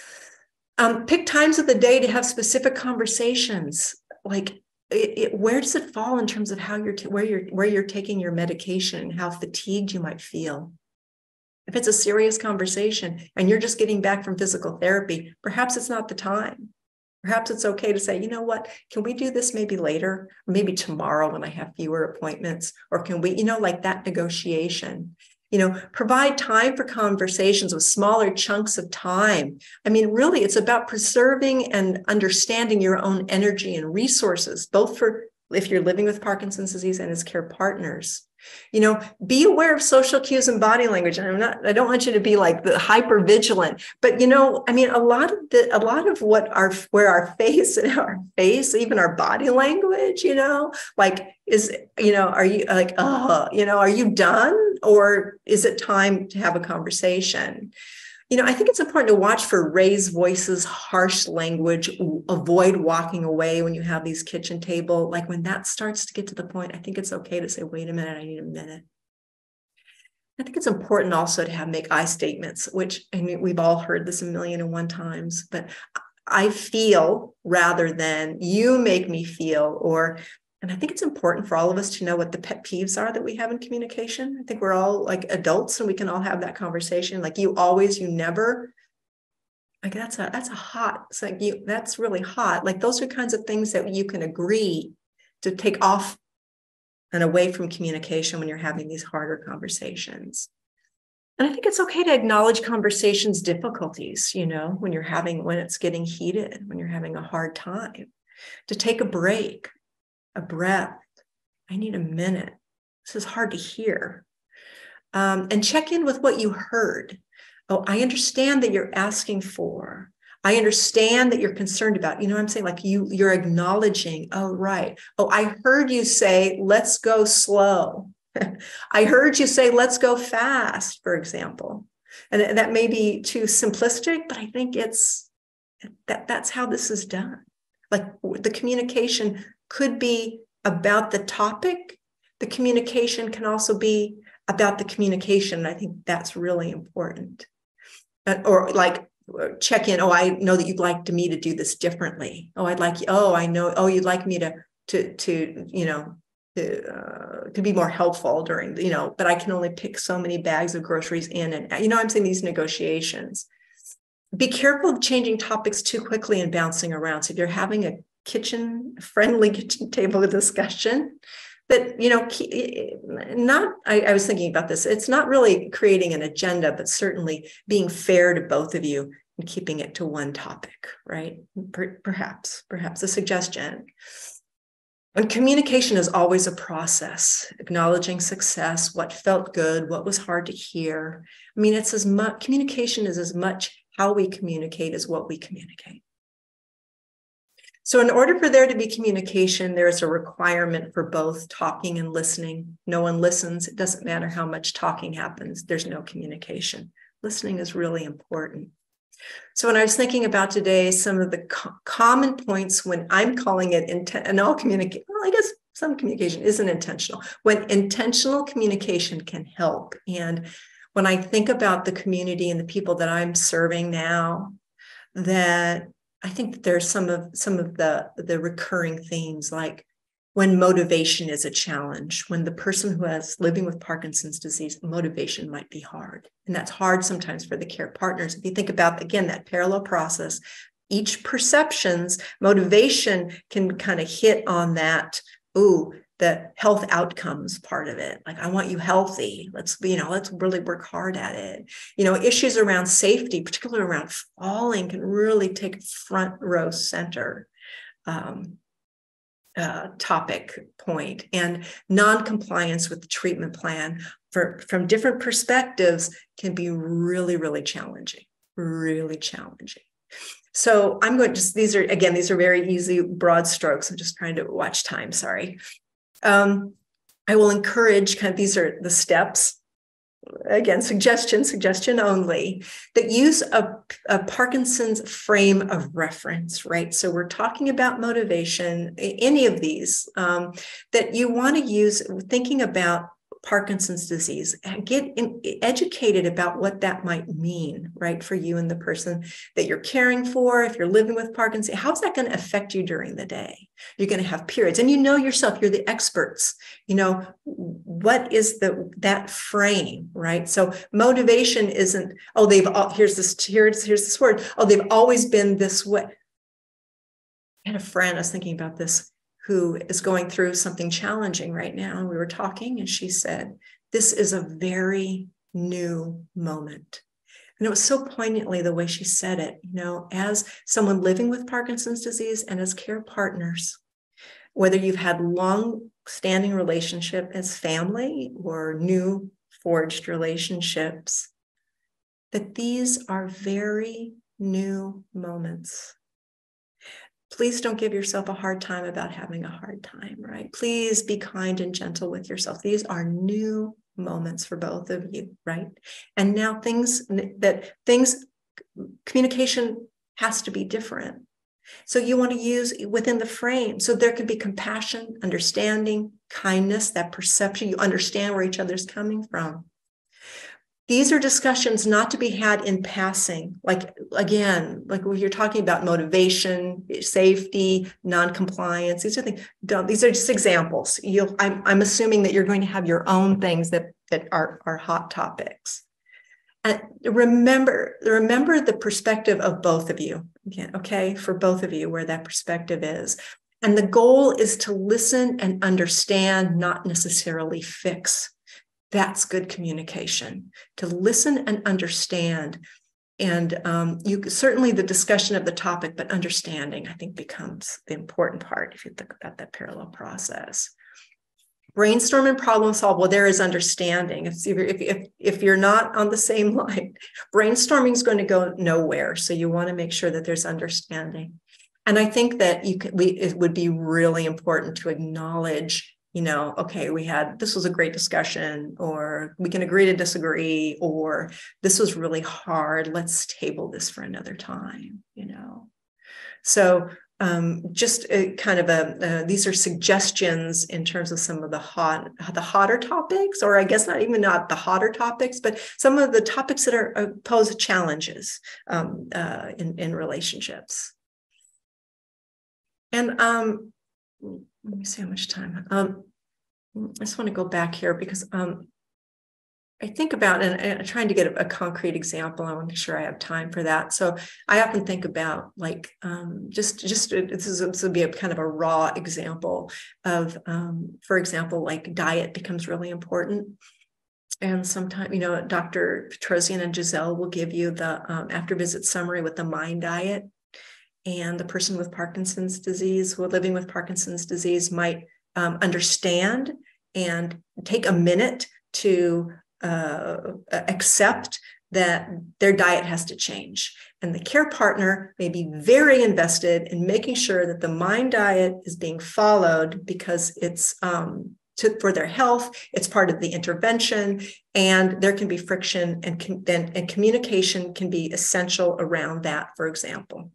Um, pick times of the day to have specific conversations. Like it, it, where does it fall in terms of how you're, t- where you're, where you're taking your medication, how fatigued you might feel. If it's a serious conversation and you're just getting back from physical therapy, perhaps it's not the time. Perhaps it's okay to say, you know what, can we do this maybe later, or maybe tomorrow when I have fewer appointments, or can we, you know, like that negotiation, you know, provide time for conversations with smaller chunks of time. I mean, really, it's about preserving and understanding your own energy and resources, both for if you're living with Parkinson's disease and as care partners. You know, be aware of social cues and body language. And I'm not, I don't want you to be like the hyper vigilant, but you know, I mean, a lot of the, a lot of what our, where our face and our face, even our body language, you know, like is, you know, are you like, oh, you know, are you done? Or is it time to have a conversation? You know, I think it's important to watch for raised voices, harsh language, avoid walking away when you have these kitchen table. Like when that starts to get to the point, I think it's okay to say, wait a minute, I need a minute. I think it's important also to have make I statements, which I mean, we've all heard this a million and one times, but I feel rather than you make me feel, or, and I think it's important for all of us to know what the pet peeves are that we have in communication. I think we're all like adults and we can all have that conversation. Like you always, you never, like that's a, that's a hot, it's like you, that's really hot. Like those are kinds of things that you can agree to take off and away from communication when you're having these harder conversations. And I think it's okay to acknowledge conversations difficulties, you know, when you're having, when it's getting heated, when you're having a hard time, to take a break, a breath. I need a minute. This is hard to hear. Um, and check in with what you heard. Oh, I understand that you're asking for. I understand that you're concerned about, you know what I'm saying? Like you, you're acknowledging, oh, right. Oh, I heard you say, let's go slow. I heard you say, let's go fast, for example. And that may be too simplistic, but I think it's that that's how this is done. Like the communication could be about the topic. The communication can also be about the communication. I think that's really important. Or like, check in. Oh, I know that you'd like to me to do this differently. Oh, I'd like you. Oh, I know. Oh, you'd like me to, to, to, you know, to, uh, to be more helpful during, you know, but I can only pick so many bags of groceries in. And, you know, I'm saying these negotiations. Be careful of changing topics too quickly and bouncing around. So if you're having a kitchen, friendly kitchen table discussion, that, you know, not, I, I was thinking about this, it's not really creating an agenda, but certainly being fair to both of you and keeping it to one topic, right? Per, perhaps, perhaps a suggestion. And communication is always a process, acknowledging success, what felt good, what was hard to hear. I mean, it's as much, communication is as much how we communicate as what we communicate. So in order for there to be communication, there's a requirement for both talking and listening. No one listens. It doesn't matter how much talking happens. There's no communication. Listening is really important. So when I was thinking about today, some of the co- common points when I'm calling it intent, and all communication, well, I guess some communication isn't intentional, when intentional communication can help. And when I think about the community and the people that I'm serving now, that I think that there's some of some of the, the recurring themes, like when motivation is a challenge, when the person who is living with Parkinson's disease, motivation might be hard. And that's hard sometimes for the care partners. If you think about, again, that parallel process, each perception's motivation can kind of hit on that, ooh, the health outcomes part of it. Like, I want you healthy. Let's, you know, let's really work hard at it. You know, issues around safety, particularly around falling, can really take front row center um, uh, topic point. And non-compliance with the treatment plan for, from different perspectives can be really, really challenging, really challenging. So I'm going to just, these are, again, these are very easy, broad strokes. I'm just trying to watch time, sorry. Um, I will encourage, kind of, these are the steps, again, suggestion, suggestion only, that use a, a Parkinson's frame of reference, right? So we're talking about motivation, any of these, um, that you want to use thinking about Parkinson's disease, and get in, educated about what that might mean, right, for you and the person that you're caring for. If you're living with Parkinson's, how's that going to affect you during the day? You're going to have periods, and you know yourself, you're the experts. You know, what is the that frame, right? So motivation isn't, oh, they've all, here's this, here's, here's this word, oh, they've always been this way. I had a friend, I was thinking about this, who is going through something challenging right now. And we were talking, and she said, this is a very new moment. And it was so poignantly the way she said it, you know, as someone living with Parkinson's disease and as care partners, whether you've had long-standing relationship as family or new forged relationships, that these are very new moments. Please don't give yourself a hard time about having a hard time, right? Please be kind and gentle with yourself. These are new moments for both of you, right? And now things that things, communication has to be different. So you want to use within the frame. So there can be compassion, understanding, kindness, that perception. You understand where each other's coming from. These are discussions not to be had in passing. Like, again, like when you're talking about motivation, safety, non-compliance, these are things, don't, these are just examples. You'll, I'm, I'm assuming that you're going to have your own things that, that are, are hot topics. And remember, remember the perspective of both of you, okay, okay, for both of you, where that perspective is. And the goal is to listen and understand, not necessarily fix. That's good communication, to listen and understand. And um, you certainly the discussion of the topic, but understanding, I think, becomes the important part if you think about that parallel process. Brainstorm and problem solve. Well, there is understanding. If, if, if, if you're not on the same line, brainstorming is going to go nowhere. So you want to make sure that there's understanding. And I think that you could, we, it would be really important to acknowledge, you know, okay, we had, this was a great discussion, or we can agree to disagree, or this was really hard. Let's table this for another time, you know. So um, just a, kind of a, uh, these are suggestions in terms of some of the hot, the hotter topics, or I guess not even not the hotter topics, but some of the topics that are uh, pose challenges um, uh, in, in relationships. And um, let me see how much time. Um, I just want to go back here because um, I think about, and, and trying to get a, a concrete example. I want to make sure I have time for that. So I often think about like, um, just, just this is this would be a kind of a raw example of, um, for example, like diet becomes really important. And sometimes, you know, Doctor Petrosian and Giselle will give you the um, after visit summary with the MIND diet. And the person with Parkinson's disease, who are living with Parkinson's disease, might um, understand and take a minute to uh, accept that their diet has to change. And the care partner may be very invested in making sure that the MIND diet is being followed because it's um, to, for their health, it's part of the intervention, and there can be friction and, com- and, and communication can be essential around that, for example.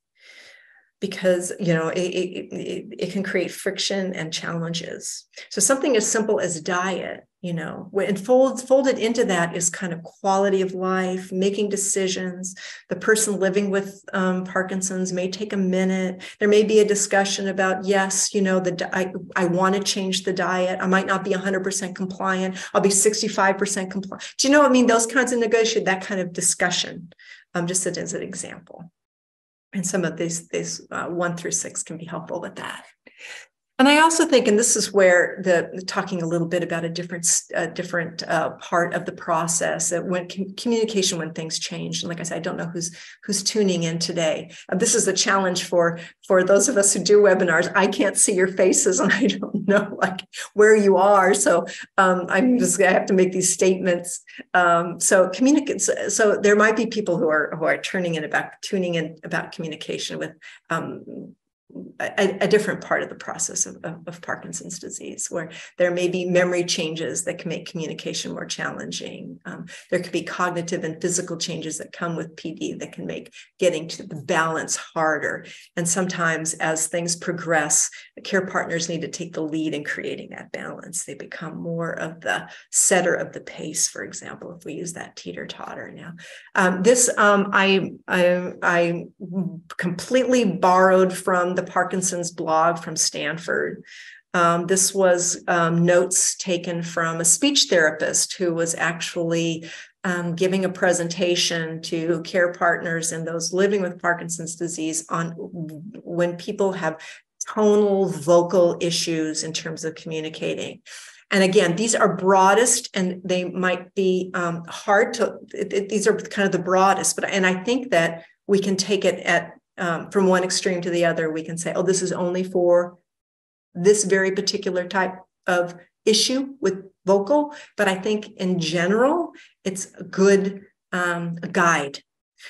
Because, you know, it, it, it, it can create friction and challenges. So something as simple as diet, you know, and fold, folded into that is kind of quality of life, making decisions. The person living with um, Parkinson's may take a minute. There may be a discussion about, yes, you know, the I, I want to change the diet. I might not be one hundred percent compliant. I'll be sixty-five percent compliant. Do you know what I mean? Those kinds of negotiation, that kind of discussion, um, just as an example. And some of these, these uh, one through six can be helpful with that. And I also think, and this is where the talking a little bit about a different, uh, different uh, part of the process, that when com- communication when things change. And like I said, I don't know who's who's tuning in today. Uh, this is a challenge for for those of us who do webinars. I can't see your faces, and I don't know like where you are. So um, I'm just I have to make these statements. Um, so communicate. So there might be people who are who are turning in about tuning in about communication with. Um, A, a different part of the process of, of, of Parkinson's disease, where there may be memory changes that can make communication more challenging. Um, there could be cognitive and physical changes that come with P D that can make getting to the balance harder. And sometimes as things progress, care partners need to take the lead in creating that balance. They become more of the setter of the pace, for example, if we use that teeter-totter now. Um, this um, I, I, I completely borrowed from the Parkinson's blog from Stanford. Um, this was um, notes taken from a speech therapist who was actually um, giving a presentation to care partners and those living with Parkinson's disease on when people have tonal vocal issues in terms of communicating. And again, these are broadest and they might be um, hard to, it, it, these are kind of the broadest, but, and I think that we can take it at Um, from one extreme to the other. We can say, oh, this is only for this very particular type of issue with vocal. But I think in general, it's a good um, a guide.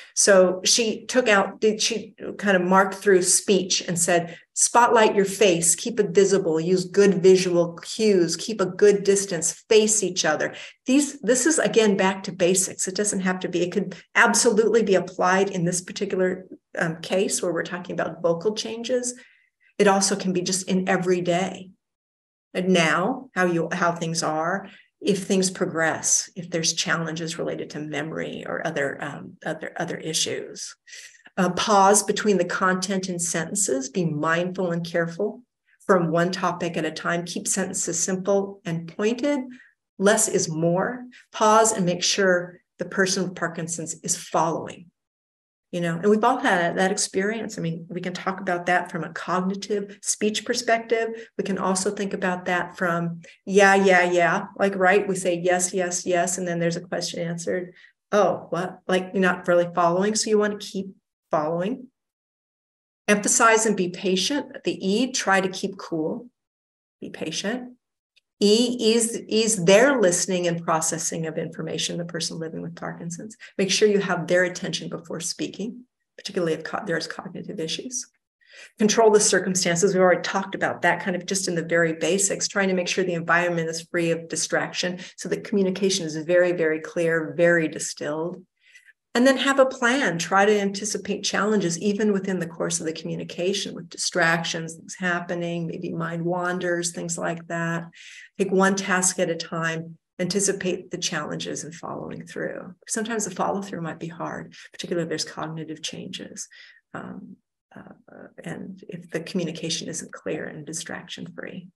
So she took out, she kind of marked through speech and said, spotlight your face, keep it visible, use good visual cues, keep a good distance, face each other. These, this is, again, back to basics. It doesn't have to be, it could absolutely be applied in this particular um, case where we're talking about vocal changes. It also can be just in every day. And now, how you how things are, if things progress, if there's challenges related to memory or other, um, other, other issues. Uh, pause between the content and sentences, be mindful and careful from one topic at a time. Keep sentences simple and pointed. Less is more. Pause and make sure the person with Parkinson's is following. You know, and we've all had that experience. I mean, we can talk about that from a cognitive speech perspective. We can also think about that from, yeah, yeah, yeah. Like, right, we say yes, yes, yes. And then there's a question answered. Oh, what? Like, you're not really following. So you want to keep following. Emphasize and be patient. The E, try to keep cool. Be patient. E is, is their listening and processing of information, the person living with Parkinson's. Make sure you have their attention before speaking, particularly if co- there's cognitive issues. Control the circumstances. We already talked about that kind of just in the very basics, trying to make sure the environment is free of distraction so that communication is very, very clear, very distilled. And then have a plan. Try to anticipate challenges even within the course of the communication with distractions, things happening, maybe mind wanders, things like that. Take one task at a time, anticipate the challenges and following through. Sometimes the follow through might be hard, particularly if there's cognitive changes. Um, uh, and if the communication isn't clear and distraction free.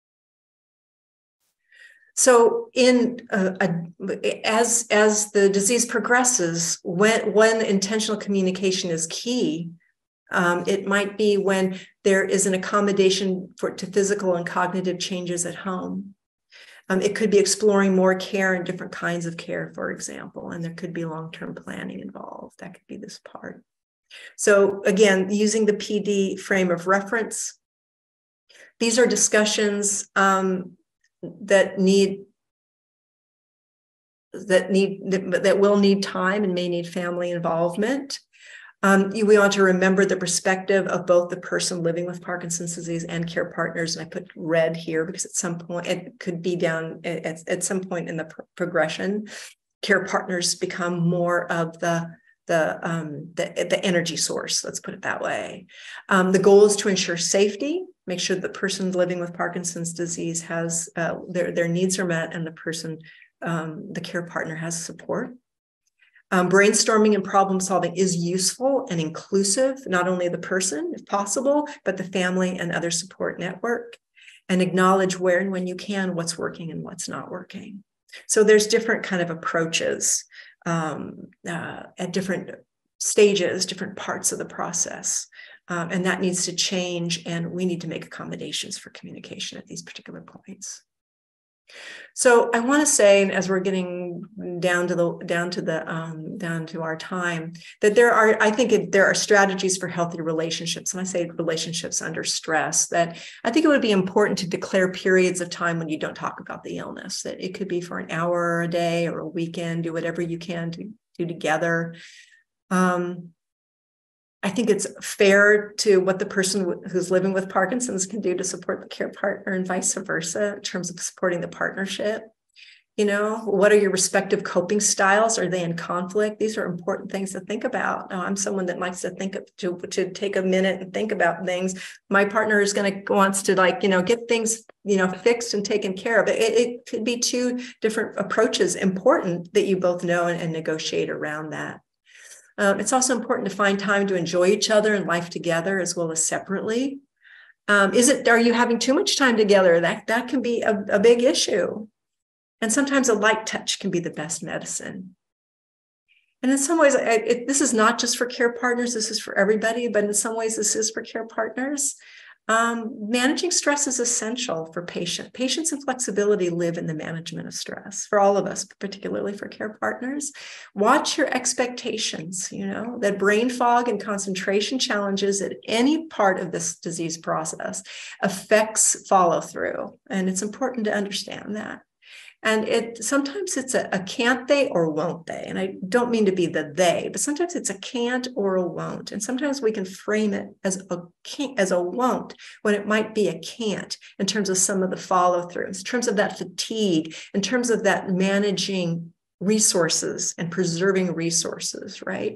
So in uh, a, as, as the disease progresses, when, when intentional communication is key, um, it might be when there is an accommodation for, to physical and cognitive changes at home. Um, it could be exploring more care and different kinds of care, for example, and there could be long-term planning involved. That could be this part. So again, using the P D frame of reference, these are discussions um, that need that need that, that will need time and may need family involvement. Um, you, we want to remember the perspective of both the person living with Parkinson's disease and care partners. And I put red here because at some point it could be down at, at some point in the pro- progression, care partners become more of the the, um, the the energy source. Let's put it that way. Um, the goal is to ensure safety. Make sure the person living with Parkinson's disease has uh, their their needs are met, and the person, um, the care partner, has support. Um, brainstorming and problem solving is useful and inclusive, not only the person, if possible, but the family and other support network. And acknowledge where and when you can what's working and what's not working. So there's different kind of approaches um, uh, at different stages, different parts of the process. Um, and that needs to change, and we need to make accommodations for communication at these particular points. So I want to say, and as we're getting down to the down to the um, down to our time, that there are, I think it, there are strategies for healthy relationships. And I say relationships under stress. That I think it would be important to declare periods of time when you don't talk about the illness. That it could be for an hour or a day or a weekend. Do whatever you can to do together. Um, I think it's fair to what the person who's living with Parkinson's can do to support the care partner and vice versa in terms of supporting the partnership. You know, what are your respective coping styles? Are they in conflict? These are important things to think about. Now, I'm someone that likes to think of, to, to take a minute and think about things. My partner is going to wants to like, you know, get things, you know, fixed and taken care of. It, it could be two different approaches, important that you both know and, and negotiate around that. Um, it's also important to find time to enjoy each other and life together as well as separately. Um, is it, are you having too much time together? That, that can be a, a big issue. And sometimes a light touch can be the best medicine. And in some ways, I, it, this is not just for care partners, this is for everybody, but in some ways this is for care partners. Um, managing stress is essential for patient. Patience and flexibility live in the management of stress for all of us, but particularly for care partners. Watch your expectations, you know, that brain fog and concentration challenges at any part of this disease process affects follow through. And it's important to understand that. And it sometimes it's a, a can't they or won't they. And I don't mean to be the they, but sometimes it's a can't or a won't. And sometimes we can frame it as a can't, as a won't, when it might be a can't in terms of some of the follow throughs, in terms of that fatigue, in terms of that managing resources and preserving resources, right?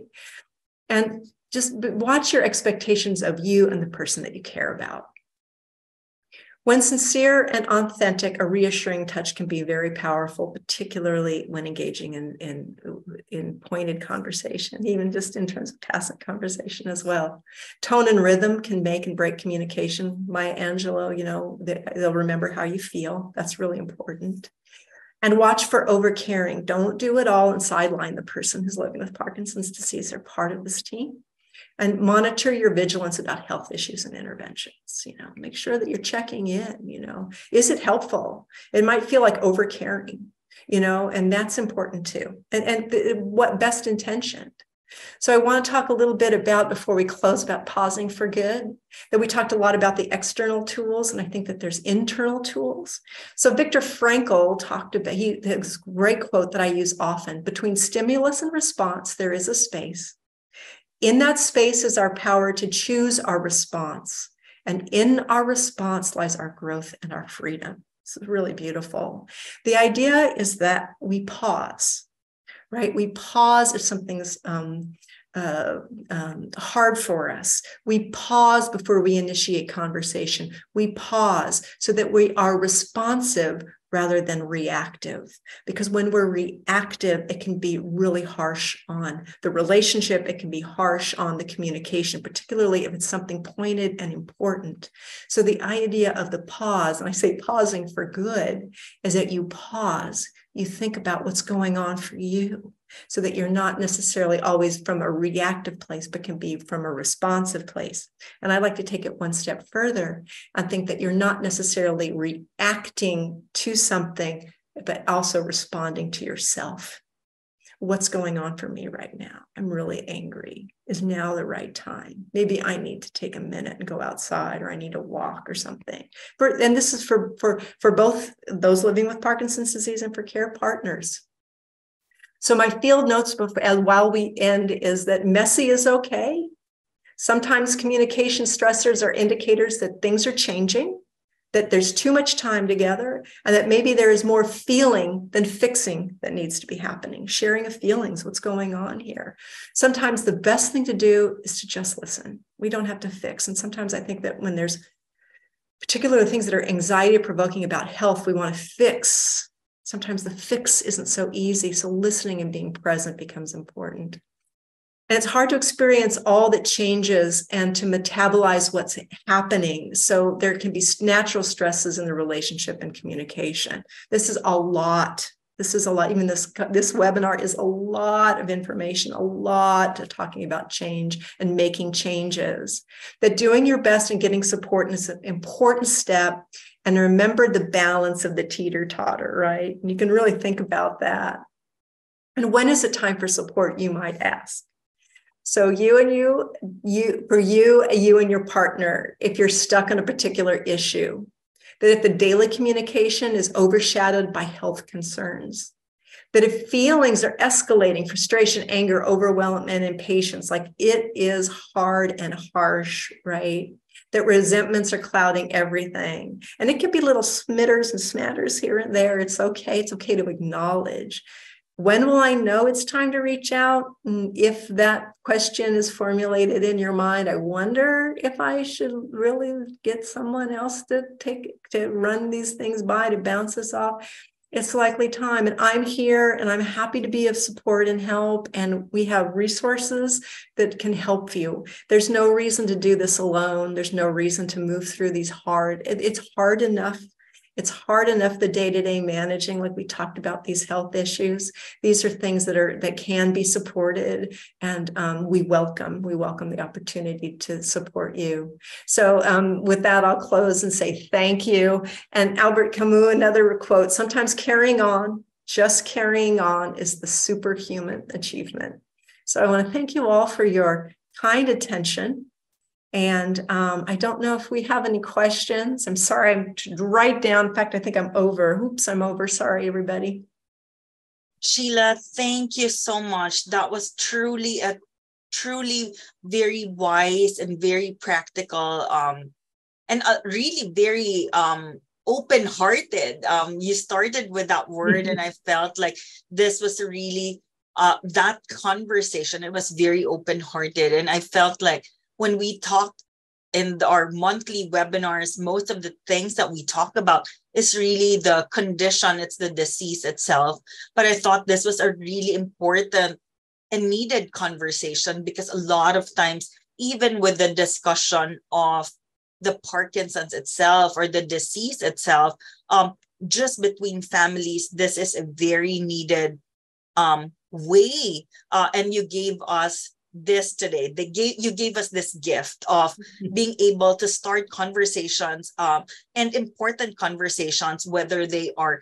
And just watch your expectations of you and the person that you care about. When sincere and authentic, a reassuring touch can be very powerful, particularly when engaging in, in, in pointed conversation, even just in terms of tacit conversation as well. Tone and rhythm can make and break communication. Maya Angelou, you know, they'll remember how you feel. That's really important. And watch for overcaring. Don't do it all and sideline the person who's living with Parkinson's disease. They're part of this team. And monitor your vigilance about health issues and interventions. You know, make sure that you're checking in. You know, is it helpful? It might feel like overcaring, you know, and that's important too. And, and th- what best intentioned. So I want to talk a little bit about, before we close, about pausing for good. That we talked a lot about the external tools, and I think that there's internal tools. So Viktor Frankl talked about, he has a great quote that I use often: between stimulus and response, there is a space. In that space is our power to choose our response. And in our response lies our growth and our freedom. This is really beautiful. The idea is that we pause, right? We pause if something's um, uh, um, hard for us. We pause before we initiate conversation. We pause so that we are responsive rather than reactive. Because when we're reactive, it can be really harsh on the relationship. It can be harsh on the communication, particularly if it's something pointed and important. So the idea of the pause, and I say pausing for good, is that you pause, you think about what's going on for you, so that you're not necessarily always from a reactive place, but can be from a responsive place. And I like to take it one step further and think that you're not necessarily reacting to something, but also responding to yourself. What's going on for me right now? I'm really angry. Is now the right time? Maybe I need to take a minute and go outside, or I need to walk or something. For, and this is for, for, for both those living with Parkinson's disease and for care partners. So my field notes before, while we end is that messy is okay. Sometimes communication stressors are indicators that things are changing, that there's too much time together, and that maybe there is more feeling than fixing that needs to be happening. Sharing of feelings, what's going on here. Sometimes the best thing to do is to just listen. We don't have to fix. And sometimes I think that when there's particular things that are anxiety provoking about health, we want to fix. Sometimes the fix isn't so easy. So listening and being present becomes important. And it's hard to experience all that changes and to metabolize what's happening. So there can be natural stresses in the relationship and communication. This is a lot. This is a lot. Even this, this webinar is a lot of information, a lot of talking about change and making changes. That doing your best and getting support is an important step. And remember the balance of the teeter-totter, right? And you can really think about that. And when is it time for support, you might ask? So you and you, you for you, you and your partner, if you're stuck on a particular issue, that if the daily communication is overshadowed by health concerns, that if feelings are escalating, frustration, anger, overwhelm, and impatience, like it is hard and harsh, right? That resentments are clouding everything. And it can be little smitters and smatters here and there. It's okay. It's okay to acknowledge. When will I know it's time to reach out? If that question is formulated in your mind, I wonder if I should really get someone else to take to run these things by, to bounce this off. It's likely time. And I'm here and I'm happy to be of support and help. And we have resources that can help you. There's no reason to do this alone. There's no reason to move through these hard. It's hard enough. It's hard enough the day-to-day managing, like we talked about, these health issues. These are things that are that can be supported, and um, we welcome we welcome the opportunity to support you. So um, with that, I'll close and say thank you. And Albert Camus, another quote: "Sometimes carrying on, just carrying on, is the superhuman achievement." So I want to thank you all for your kind attention. And um, I don't know if we have any questions. I'm sorry, I'm right down. In fact, I think I'm over. Oops, I'm over. Sorry, everybody. Sheila, thank you so much. That was truly a truly very wise and very practical um, and uh, really very um, open-hearted. Um, you started with that word, and I felt like this was really uh, that conversation. It was very open-hearted, and I felt like when we talked in our monthly webinars, most of the things that we talk about is really the condition, it's the disease itself. But I thought this was a really important and needed conversation, because a lot of times, even with the discussion of the Parkinson's itself or the disease itself, um, just between families, this is a very needed um, way. Uh, and you gave us this today. They gave you gave us this gift of being able to start conversations um, and important conversations, whether they are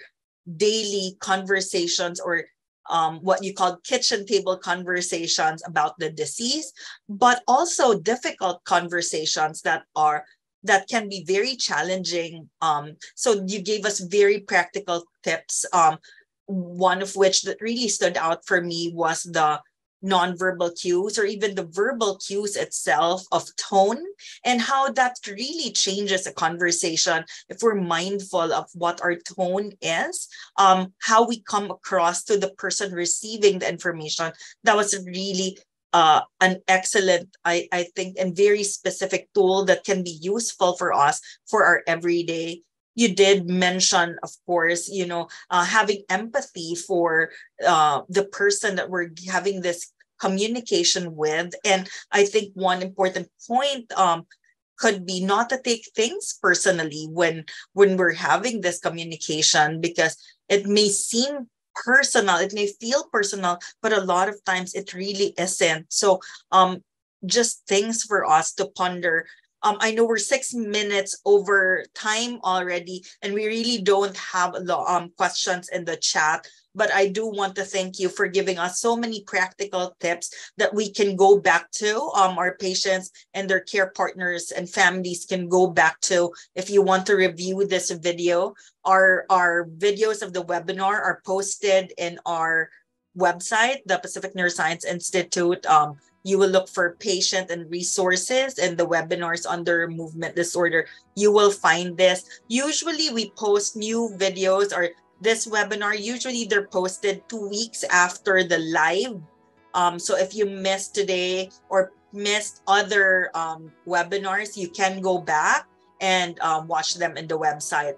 daily conversations or um, what you call kitchen table conversations about the disease, but also difficult conversations that are that can be very challenging. Um, so you gave us very practical tips. Um, one of which that really stood out for me was the nonverbal cues, or even the verbal cues itself of tone, and how that really changes a conversation if we're mindful of what our tone is, um, how we come across to the person receiving the information. That was really uh, an excellent, I, I think, and very specific tool that can be useful for us for our everyday. You did mention, of course, you know, uh, having empathy for uh, the person that we're having this communication with. And I think one important point um, could be not to take things personally when, when we're having this communication, because it may seem personal, it may feel personal, but a lot of times it really isn't. So um, just things for us to ponder. Um, I know we're six minutes over time already, and we really don't have a lot um, questions in the chat, but I do want to thank you for giving us so many practical tips that we can go back to. Um, our patients and their care partners and families can go back to. If you want to review this video, our, our videos of the webinar are posted in our website, the Pacific Neuroscience Institute. Um, You will look for patient and resources and the webinars under movement disorder. You will find this. Usually we post new videos, or this webinar, usually they're posted two weeks after the live. Um, so if you missed today or missed other um, webinars, you can go back and um, watch them in the website.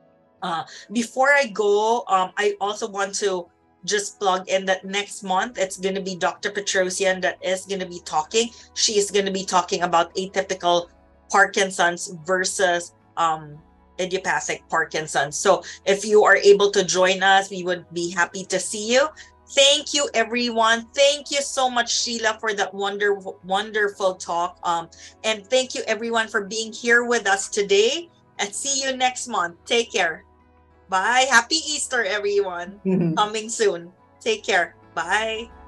Uh, before I go, um, I also want to just plug in that next month, it's going to be Doctor Petrosian that is going to be talking. She is going to be talking about atypical Parkinson's versus um, idiopathic Parkinson's. So if you are able to join us, we would be happy to see you. Thank you, everyone. Thank you so much, Sheila, for that wonderful, wonderful talk. Um, and thank you, everyone, for being here with us today. And see you next month. Take care. Bye. Happy Easter, everyone. Mm-hmm. Coming soon. Take care. Bye.